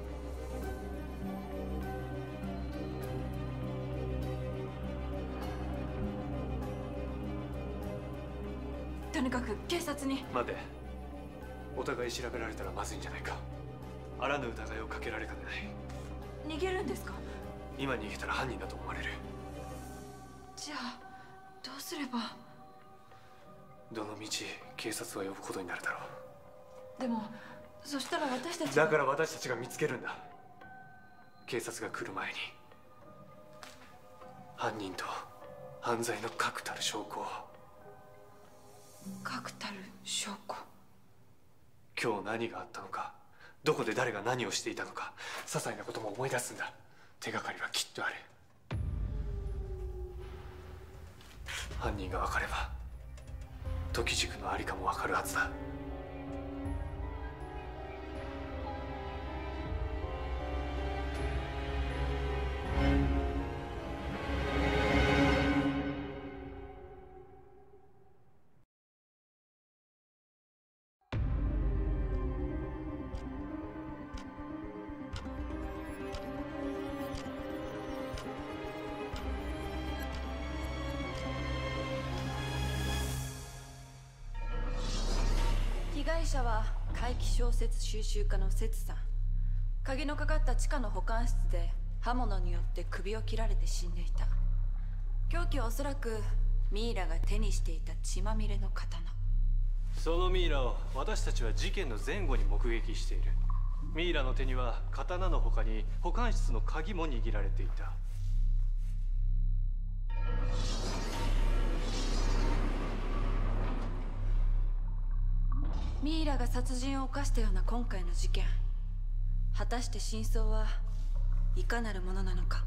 とにかく警察に。 待て。お互い調べられたらまずいんじゃないか。あらぬ疑いをかけられかねない。 逃げるんですか？ 今逃げたら犯人だと思われる。 じゃあどうすれば。 どの道警察は呼ぶことになるだろう。 でもそしたら私たち。 だから私たちが見つけるんだ。警察が来る前に犯人と犯罪の確たる証拠を。 確たる証拠。 今日何があったのか、どこで誰が何をしていたのか、些細なことも思い出すんだ。手がかりはきっとある。犯人が分かれば時軸のありかもわかるはずだ。 被害者は怪奇小説収集家のセツさん。鍵のかかった地下の保管室で刃物によって首を切られて死んでいた。凶器はおそらくミイラが手にしていた血まみれの刀。 そのミイラを私たちは事件の前後に目撃している。ミイラの手には刀の他に保管室の鍵も握られていた。 ミイラが殺人を犯したような今回の事件、果たして真相はいかなるものなのか。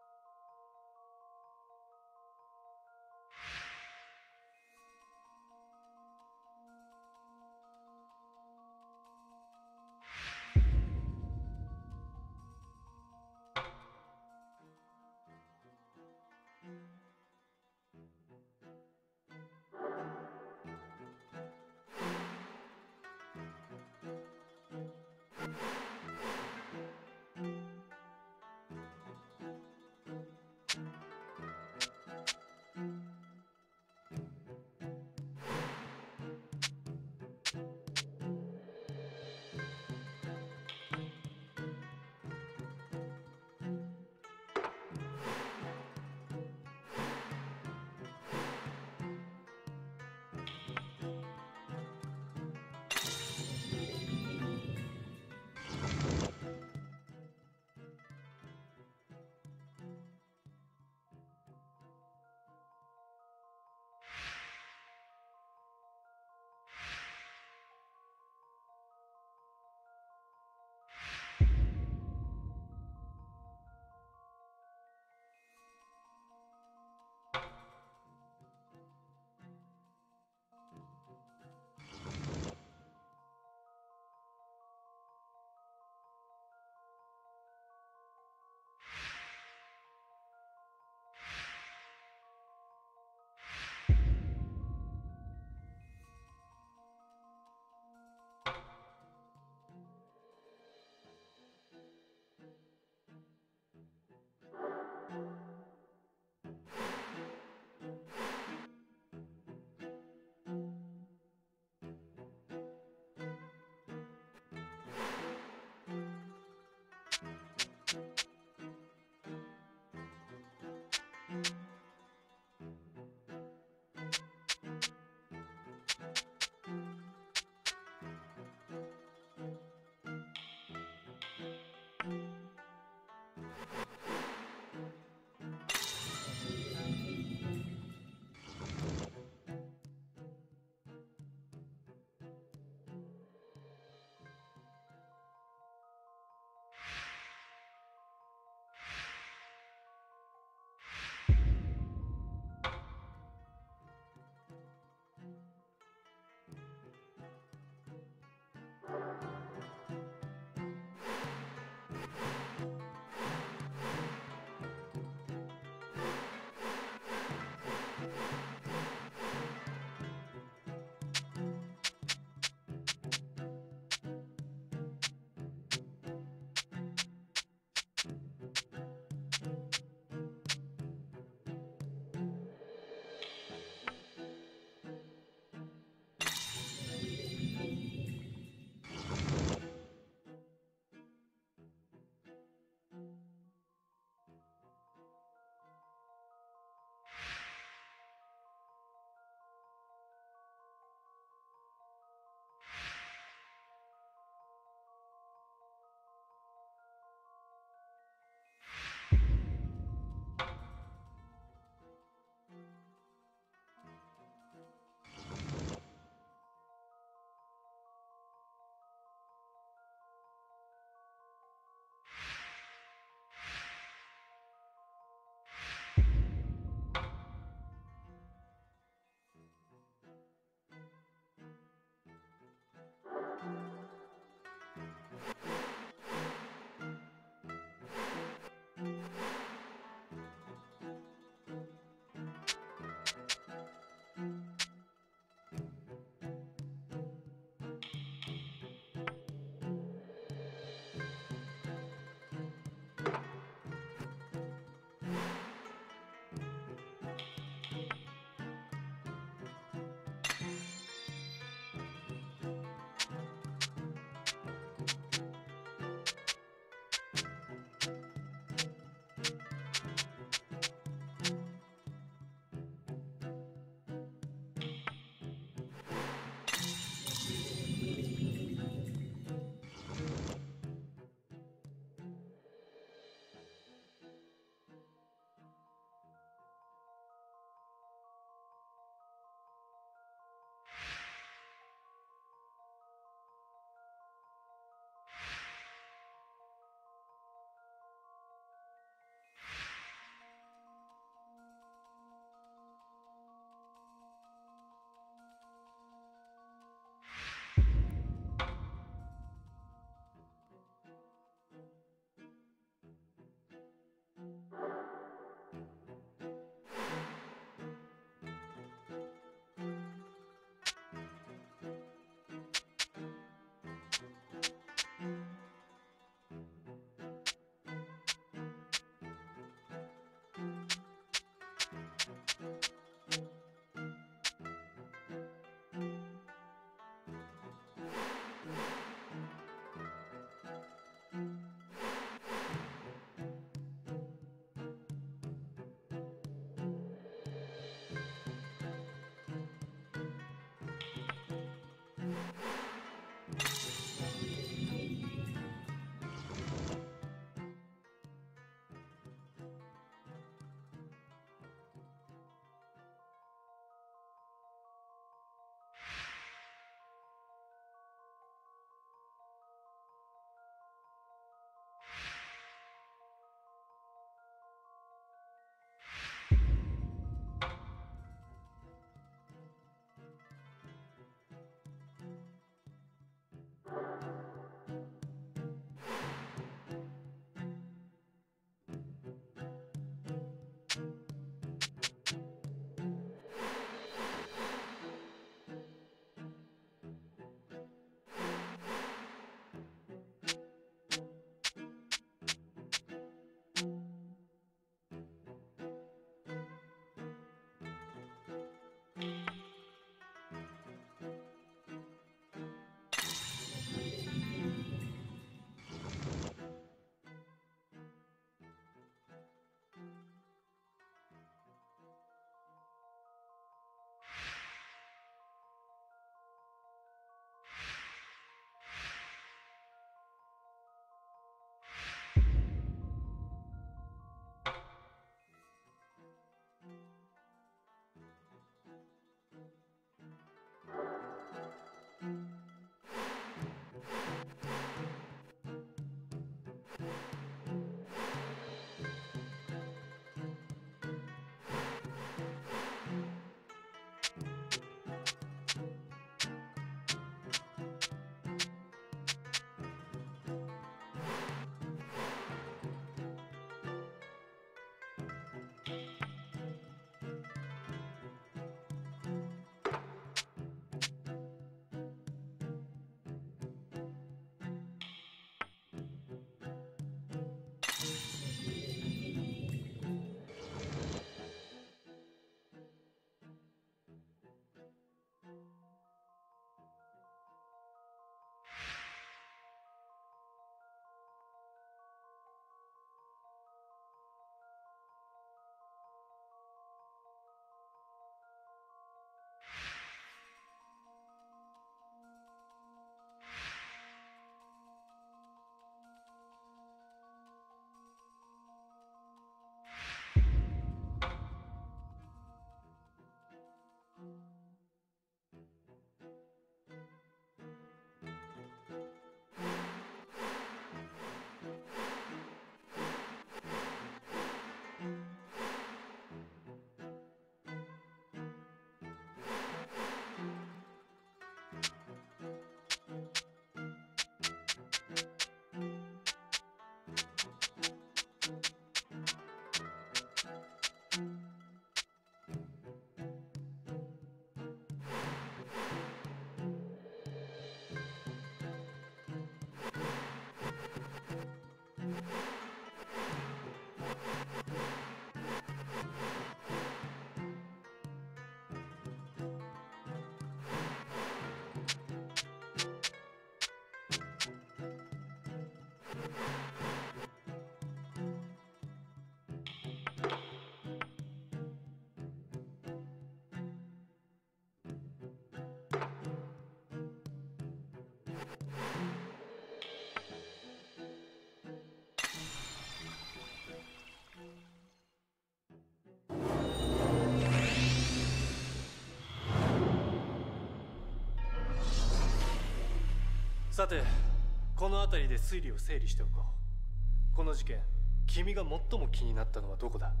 さて、この辺りで推理を整理しておこう。この事件、君が最も気になったのはどこだ？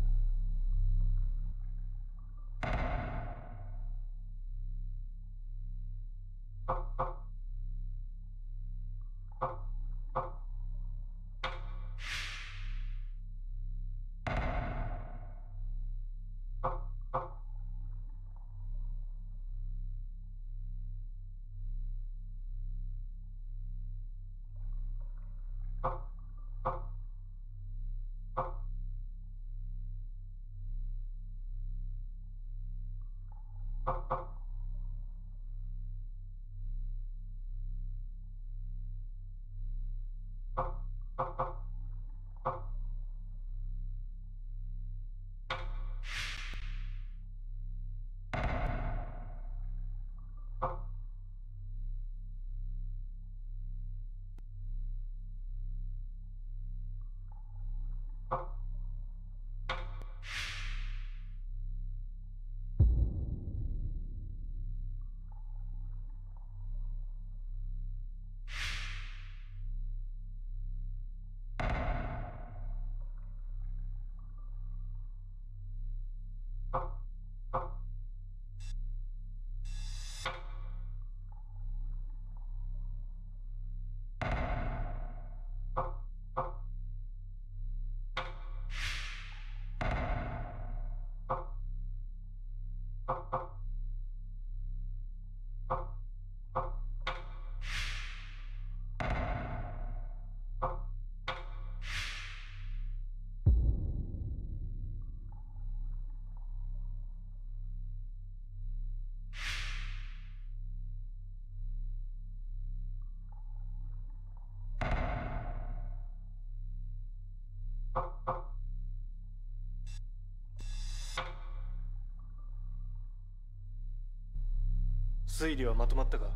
推理はまとまったか？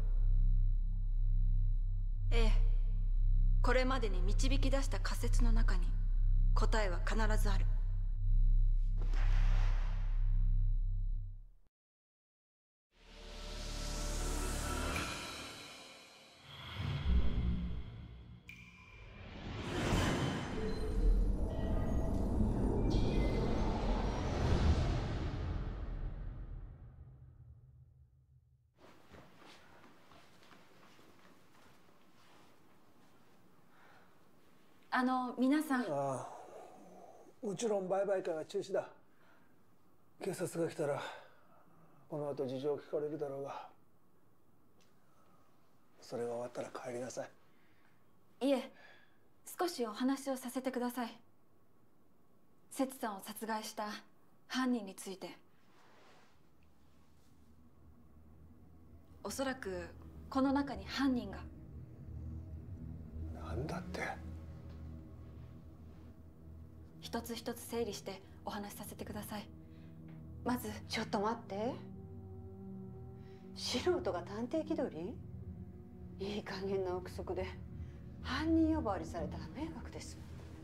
ええ。これまでに導き出した仮説の中に答えは必ずある。皆さん。 ああ、もちろん売買会は中止だ。警察が来たらこの後事情を聞かれるだろうが、それが終わったら帰りなさい。 いえ、少しお話をさせてください。摂さんを殺害した犯人について。おそらくこの中に犯人が。 なんだって？ 一つ一つ整理してお話しさせてください。まず。 ちょっと待って。素人が探偵気取り？いい加減な憶測で犯人呼ばわりされたら迷惑です。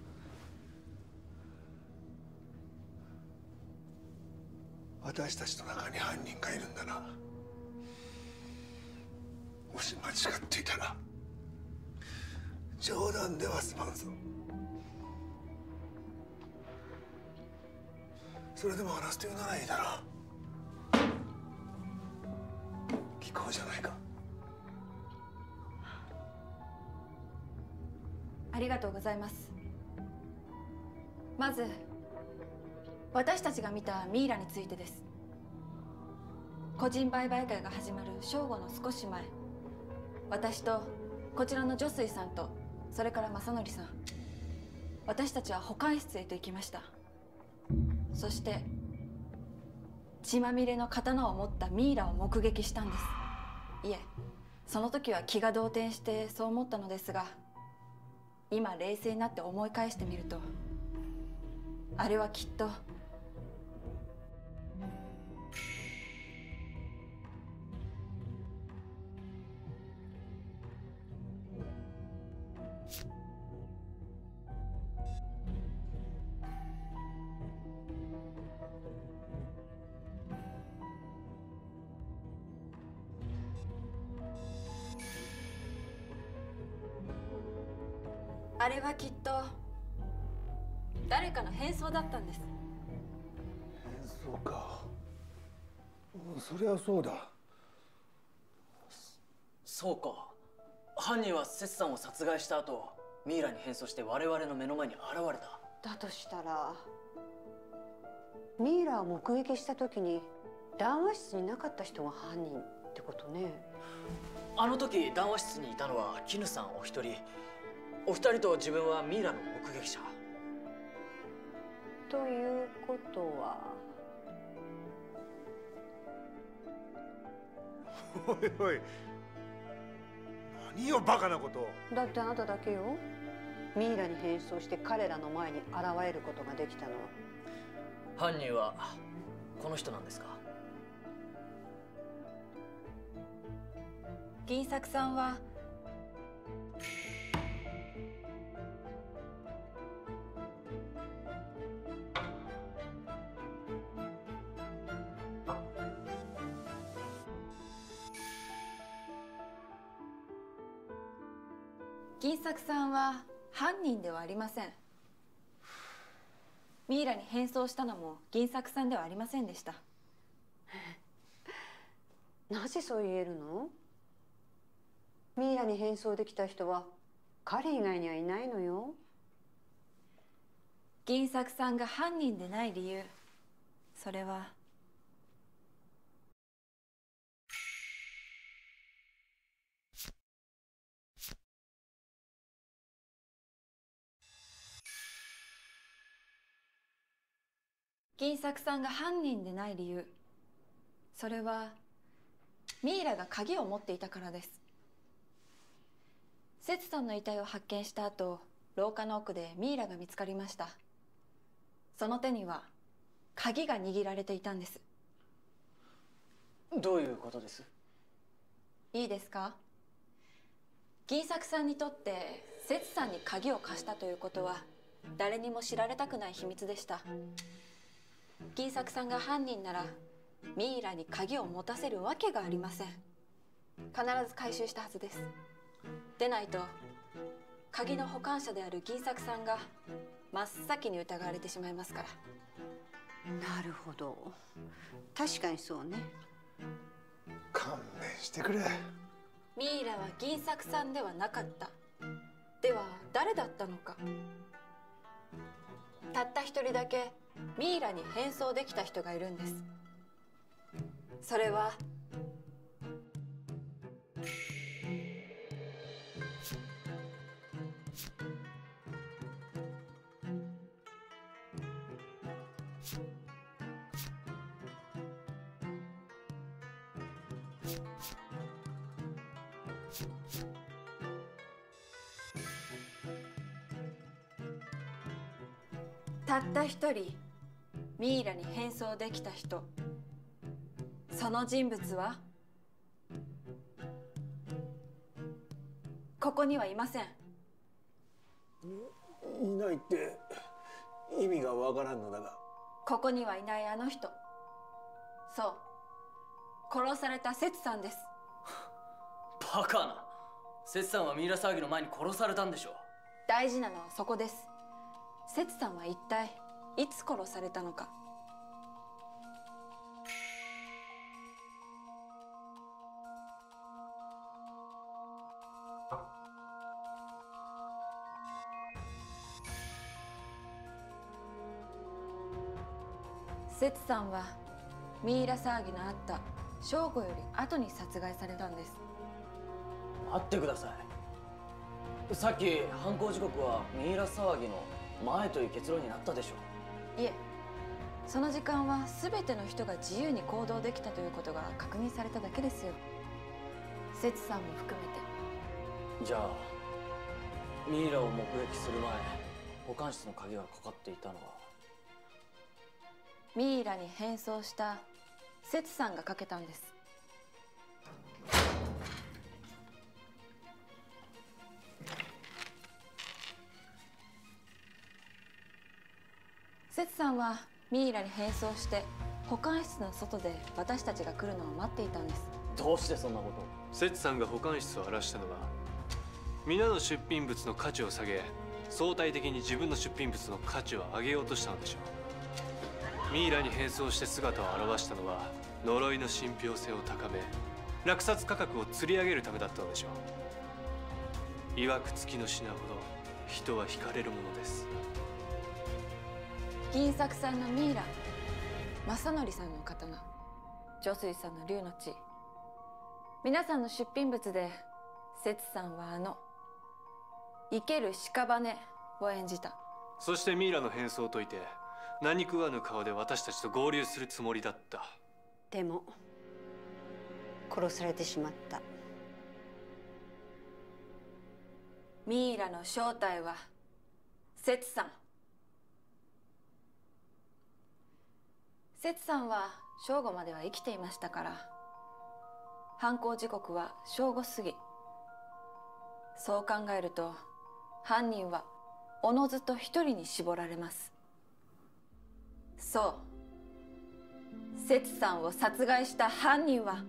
私たちの中に犯人がいるんだな。もし間違っていたら冗談では済まんぞ。それでも話すというならいいだろう。聞こうじゃないか。 ありがとうございます。まず私たちが見たミイラについてです。個人売買会が始まる正午の少し前、私とこちらの女水さんと、それから正則さん、私たちは保管室へと行きました。そして血まみれの刀を持ったミイラを目撃したんです。いえ、その時は気が動転してそう思ったのですが、 今冷静になって思い返してみると、あれはきっとあれはきっと誰かの変装だったんです。 変装か。そりゃそうだ。 そうか。犯人はセツさんを殺害した後、ミイラに変装して我々の目の前に現れた。 だとしたらミイラを目撃した時に談話室になかった人が犯人ってことね。 あの時談話室にいたのは絹さんお一人。お二人と自分はミイラの目撃者。 ということはおいおい、何よバカなことを。 だってあなただけよ。ミイラに変装して彼らの前に現れることができたのは。 犯人はこの人なんですか？ 銀作さんは銀作さんは犯人ではありません。ミイラに変装したのも銀作さんではありませんでした。 なぜそう言えるの？ミイラに変装できた人は彼以外にはいないのよ。 銀作さんが犯人でない理由、それは銀作さんが犯人でない理由、それはミイラが鍵を持っていたからです。セツさんの遺体を発見した後、廊下の奥でミイラが見つかりました。その手には鍵が握られていたんです。 どういうことです？ いいですか？銀作さんにとってセツさんに鍵を貸したということは誰にも知られたくない秘密でした。銀作さんが犯人ならミイラに鍵を持たせるわけがありません。必ず回収したはずです。でないと鍵の保管者である銀作さんが真っ先に疑われてしまいますから。 なるほど、確かにそうね。 勘弁してくれ。 ミイラは銀作さんではなかった。では誰だったのか。たった一人だけミイラに変装できた人がいるんです。それはたった一人ミイラに変装できた人、その人物はここにはいません。 いないって意味がわからんのだが。 ここにはいないあの人、そう、殺されたセツさんです。 バカな。セツさんはミイラ騒ぎの前に殺されたんでしょう。 大事なのはそこです。セツさんは一体いつ殺されたのか。セツさんはミイラ騒ぎのあった正午より後に殺害されたんです。 待ってください。さっき犯行時刻はミイラ騒ぎの前という結論になったでしょ。 いえ、その時間は全ての人が自由に行動できたということが確認されただけですよ。セツさんも含めて。 じゃあミイラを目撃する前、保管室の鍵がかかっていたのは。 ミイラに変装したセツさんがかけたんです。セツさんはミイラに変装して保管室の外で私たちが来るのを待っていたんです。 どうしてそんなことを？ セツさんが保管室を荒らしたのは、皆の出品物の価値を下げ、相対的に自分の出品物の価値を上げようとしたのでしょう。ミイラに変装して姿を現したのは、呪いの信憑性を高め、落札価格を吊り上げるためだったのでしょう。曰く付きの品ほど人は惹かれるものです。 銀作さんのミイラ、正則さんの刀、女水さんの龍の血、皆さんの出品物でセツさんは生ける屍を演じた。 そしてミイラの変装を解いて、何食わぬ顔で私たちと合流するつもりだった。 でも殺されてしまった。 ミイラの正体はセツさん。セツさんは正午までは生きていましたから、犯行時刻は正午過ぎ。そう考えると犯人はおのずと一人に絞られます。そう、セツさんを殺害した犯人は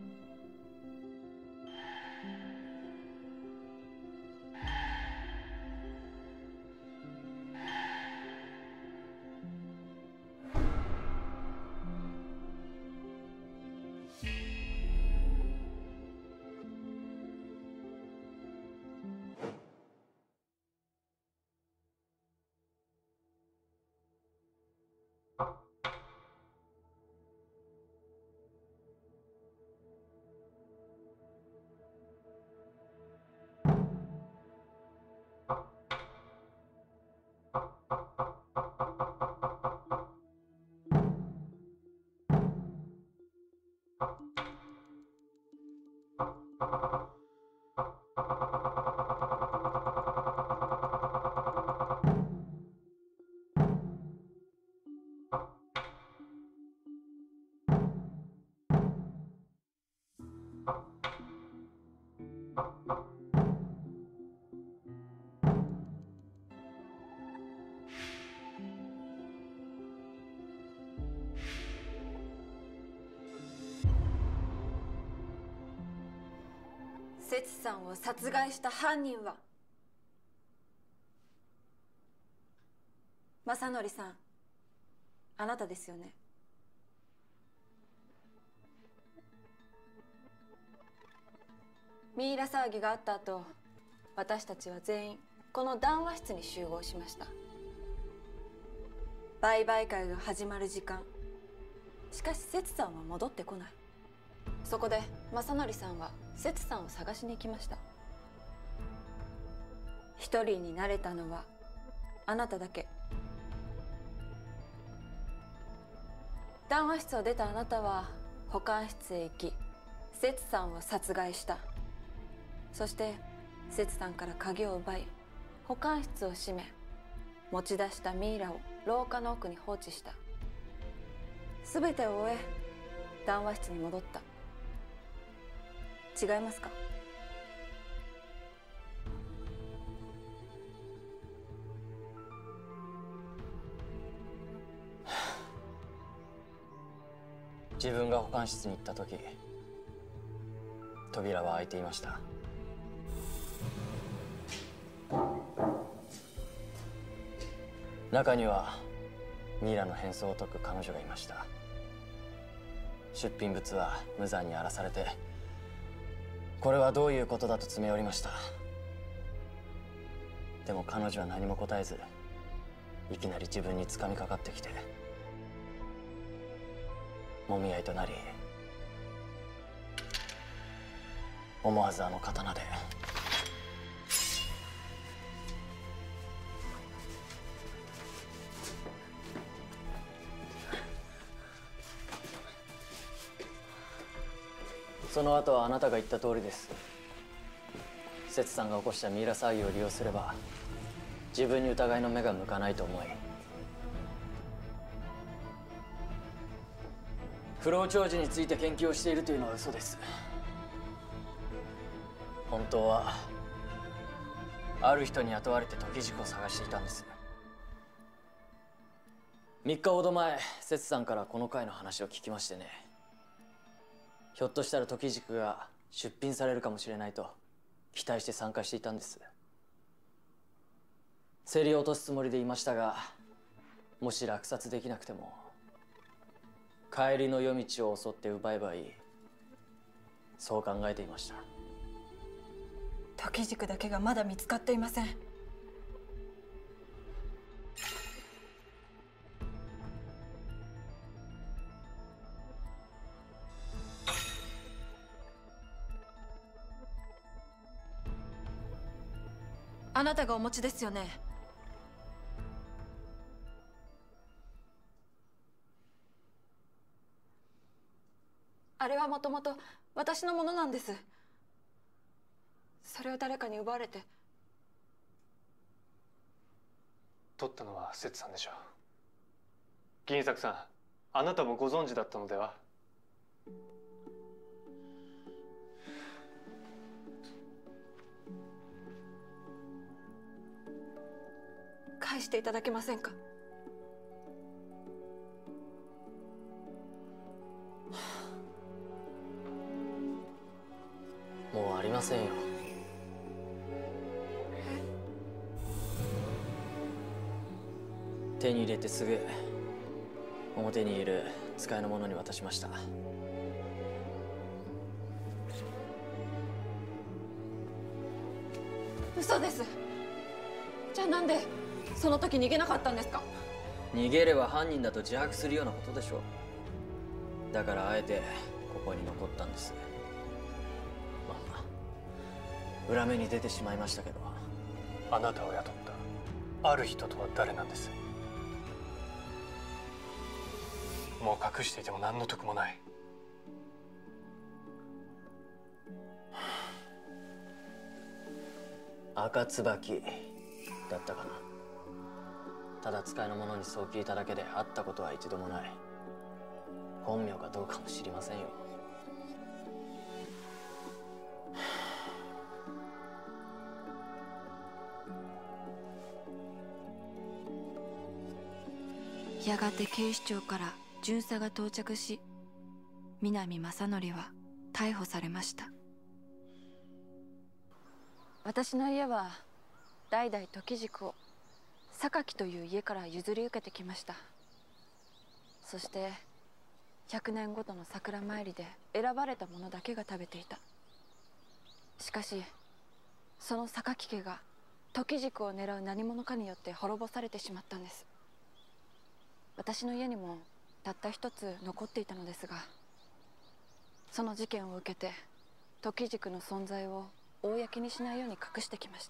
セツさんを殺害した犯人は正則さん、あなたですよね。ミイラ騒ぎがあった後、私たちは全員この談話室に集合しました。売買会が始まる時間。しかしセツさんは戻ってこない。そこで正則さんはセツさんを探しに行きました。一人になれたのはあなただけ。談話室を出たあなたは保管室へ行き、セツさんを殺害した。そしてセツさんから鍵を奪い、保管室を閉め、持ち出したミイラを廊下の奥に放置した。全てを終え談話室に戻った。違いますか？ 自分が保管室に行った時、扉は開いていました。中にはミイラの変装を解く彼女がいました。出品物は無残に荒らされて、これはどういうことだと詰め寄りました。でも彼女は何も答えず、いきなり自分に掴みかかってきて、もみ合いとなり、思わずあの刀でその後はあなたが言った通りです。セツさんが起こしたミイラ騒ぎを利用すれば自分に疑いの目が向かないと思い、不老長寿について研究をしているというのは嘘です。本当はある人に雇われて時軸を探していたんです。3日ほど前、節さんからこの回の話を聞きましてね。ひょっとしたら時軸が出品されるかもしれないと期待して参加していたんです。競り落とすつもりでいましたが、もし落札できなくても帰りの夜道を襲って奪えばいい、そう考えていました。 時軸だけがまだ見つかっていません。あなたがお持ちですよね。あれはもともと私のものなんです。それを誰かに奪われて。 取ったのは節さんでしょう。銀作さん、あなたもご存知だったのでは？ 返していただけませんか？ もうありませんよ。手に入れてすぐ表にいる使いの者に渡しました。 嘘です。じゃあなんでその時逃げなかったんですか？ 逃げれば犯人だと自白するようなことでしょう。だからあえてここに残ったんです。まあ裏目に出てしまいましたけど。 あなたを雇ったある人とは誰なんです？もう隠していても何の得もない。 赤椿だったかな。ただ使いの者にそう聞いただけで会ったことは一度もない。本名かどうかも知りませんよ。 やがて警視庁から巡査が到着し、南正則は逮捕されました。私の家は代々時軸を榊という家から譲り受けてきました。そして100年ごとの桜参りで選ばれた者だけが食べていた。しかしその榊家が時軸を狙う何者かによって滅ぼされてしまったんです。私の家にもたった一つ残っていたのですが、その事件を受けて時軸の存在を公にしないように隠してきました。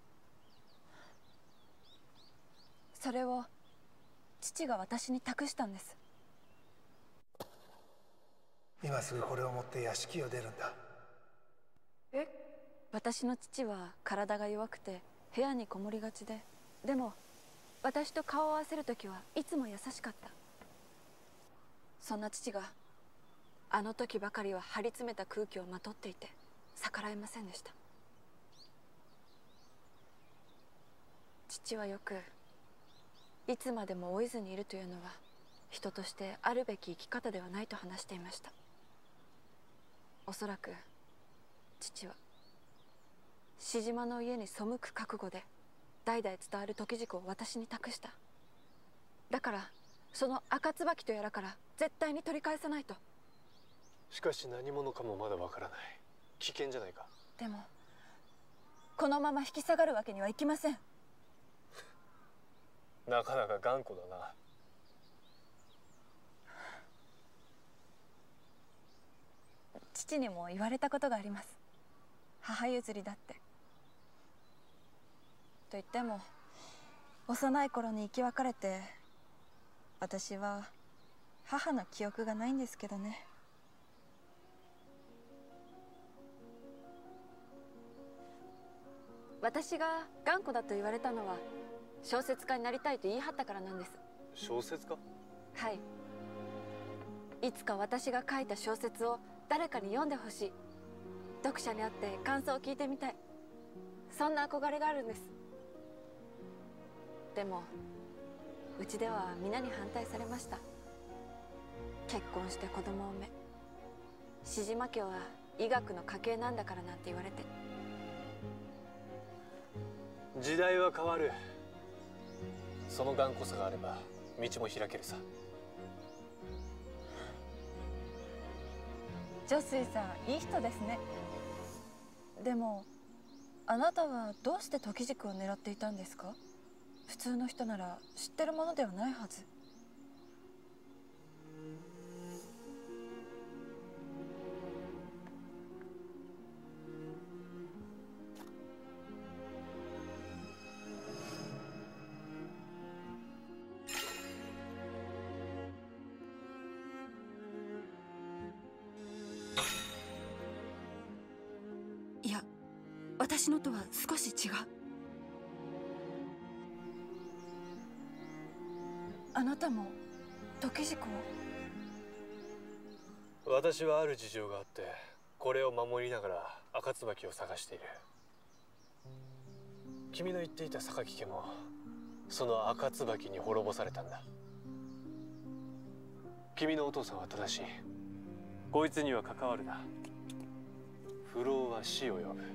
それを父が私に託したんです。 今すぐこれを持って屋敷を出るんだ。 え？私の父は体が弱くて部屋にこもりがちで、でも私と顔を合わせるときはいつも優しかった。そんな父があの時ばかりは張り詰めた空気をまとっていて逆らえませんでした。父はよくいつまでも老いずにいるというのは人としてあるべき生き方ではないと話していました。おそらく父は志島の家に背く覚悟で代々伝わる時軸を私に託した。だからその赤椿とやらから絶対に取り返さないと。 しかし何者かもまだわからない。危険じゃないか。 でもこのまま引き下がるわけにはいきません。 なかなか頑固だな。 父にも言われたことがあります。母譲りだって。と言っても幼い頃に生き別れて、私は母の記憶がないんですけどね。 私が頑固だと言われたのは小説家になりたいと言い張ったからなんです。 小説家？ はい。いつか私が書いた小説を誰かに読んでほしい。読者に会って感想を聞いてみたい。そんな憧れがあるんです。でもうちでは皆に反対されました。結婚して子供を産め、志島家は医学の家系なんだからなんて言われて。 時代は変わる。その頑固さがあれば道も開けるさ。 女水さん、いい人ですね。でもあなたはどうして時軸を狙っていたんですか？普通の人なら知ってるものではないはず。いや、私のとは少し違う。あなたも時軸を？ 私はある事情があってこれを守りながら赤椿を探している。君の言っていた榊家もその赤椿に滅ぼされたんだ。君のお父さんは正しい。こいつには関わるな。不老は死を呼ぶ。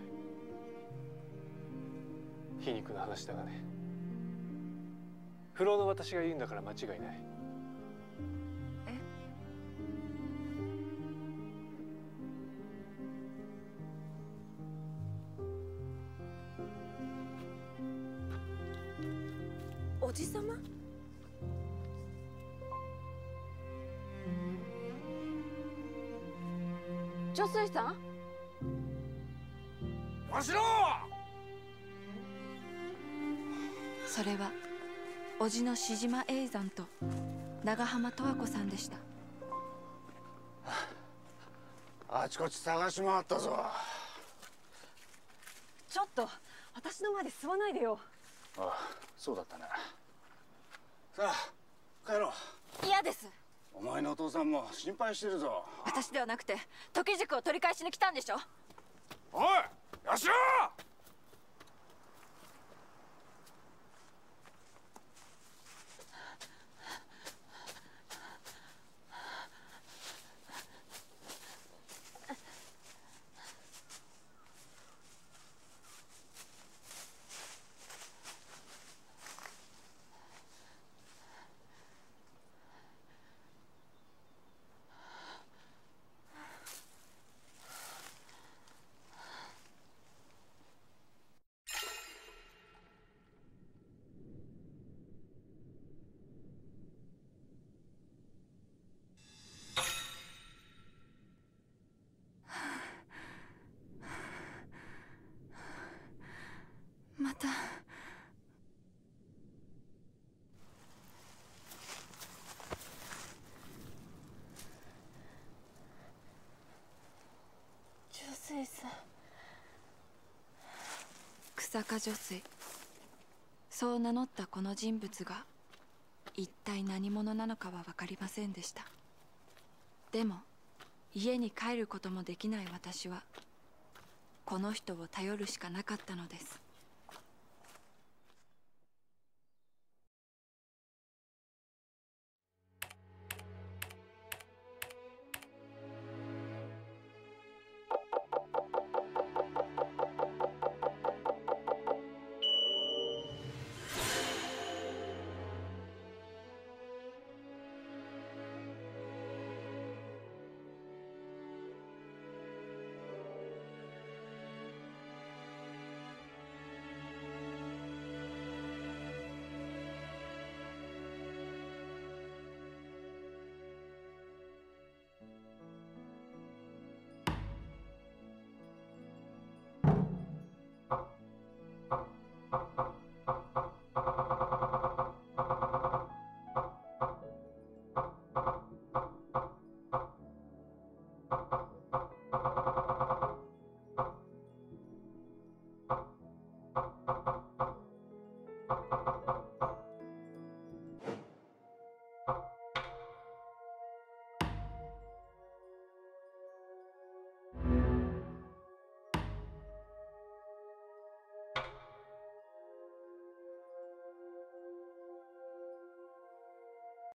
皮肉な話だがね。不老の私が言うんだから間違いない。 え？おじさま？女水さん？ わしろ！ それは叔父の志島永山と長浜十和子さんでした。 あちこち探し回ったぞ。 ちょっと私の前で吸わないでよ。 ああ、そうだったな。さあ帰ろう。 嫌です。 お前のお父さんも心配してるぞ。 私ではなくて時軸を取り返しに来たんでしょ。 おい、やしろ！ また。 女水さん。 草加女水、そう名乗ったこの人物が一体何者なのかは分かりませんでした。でも家に帰ることもできない私はこの人を頼るしかなかったのです。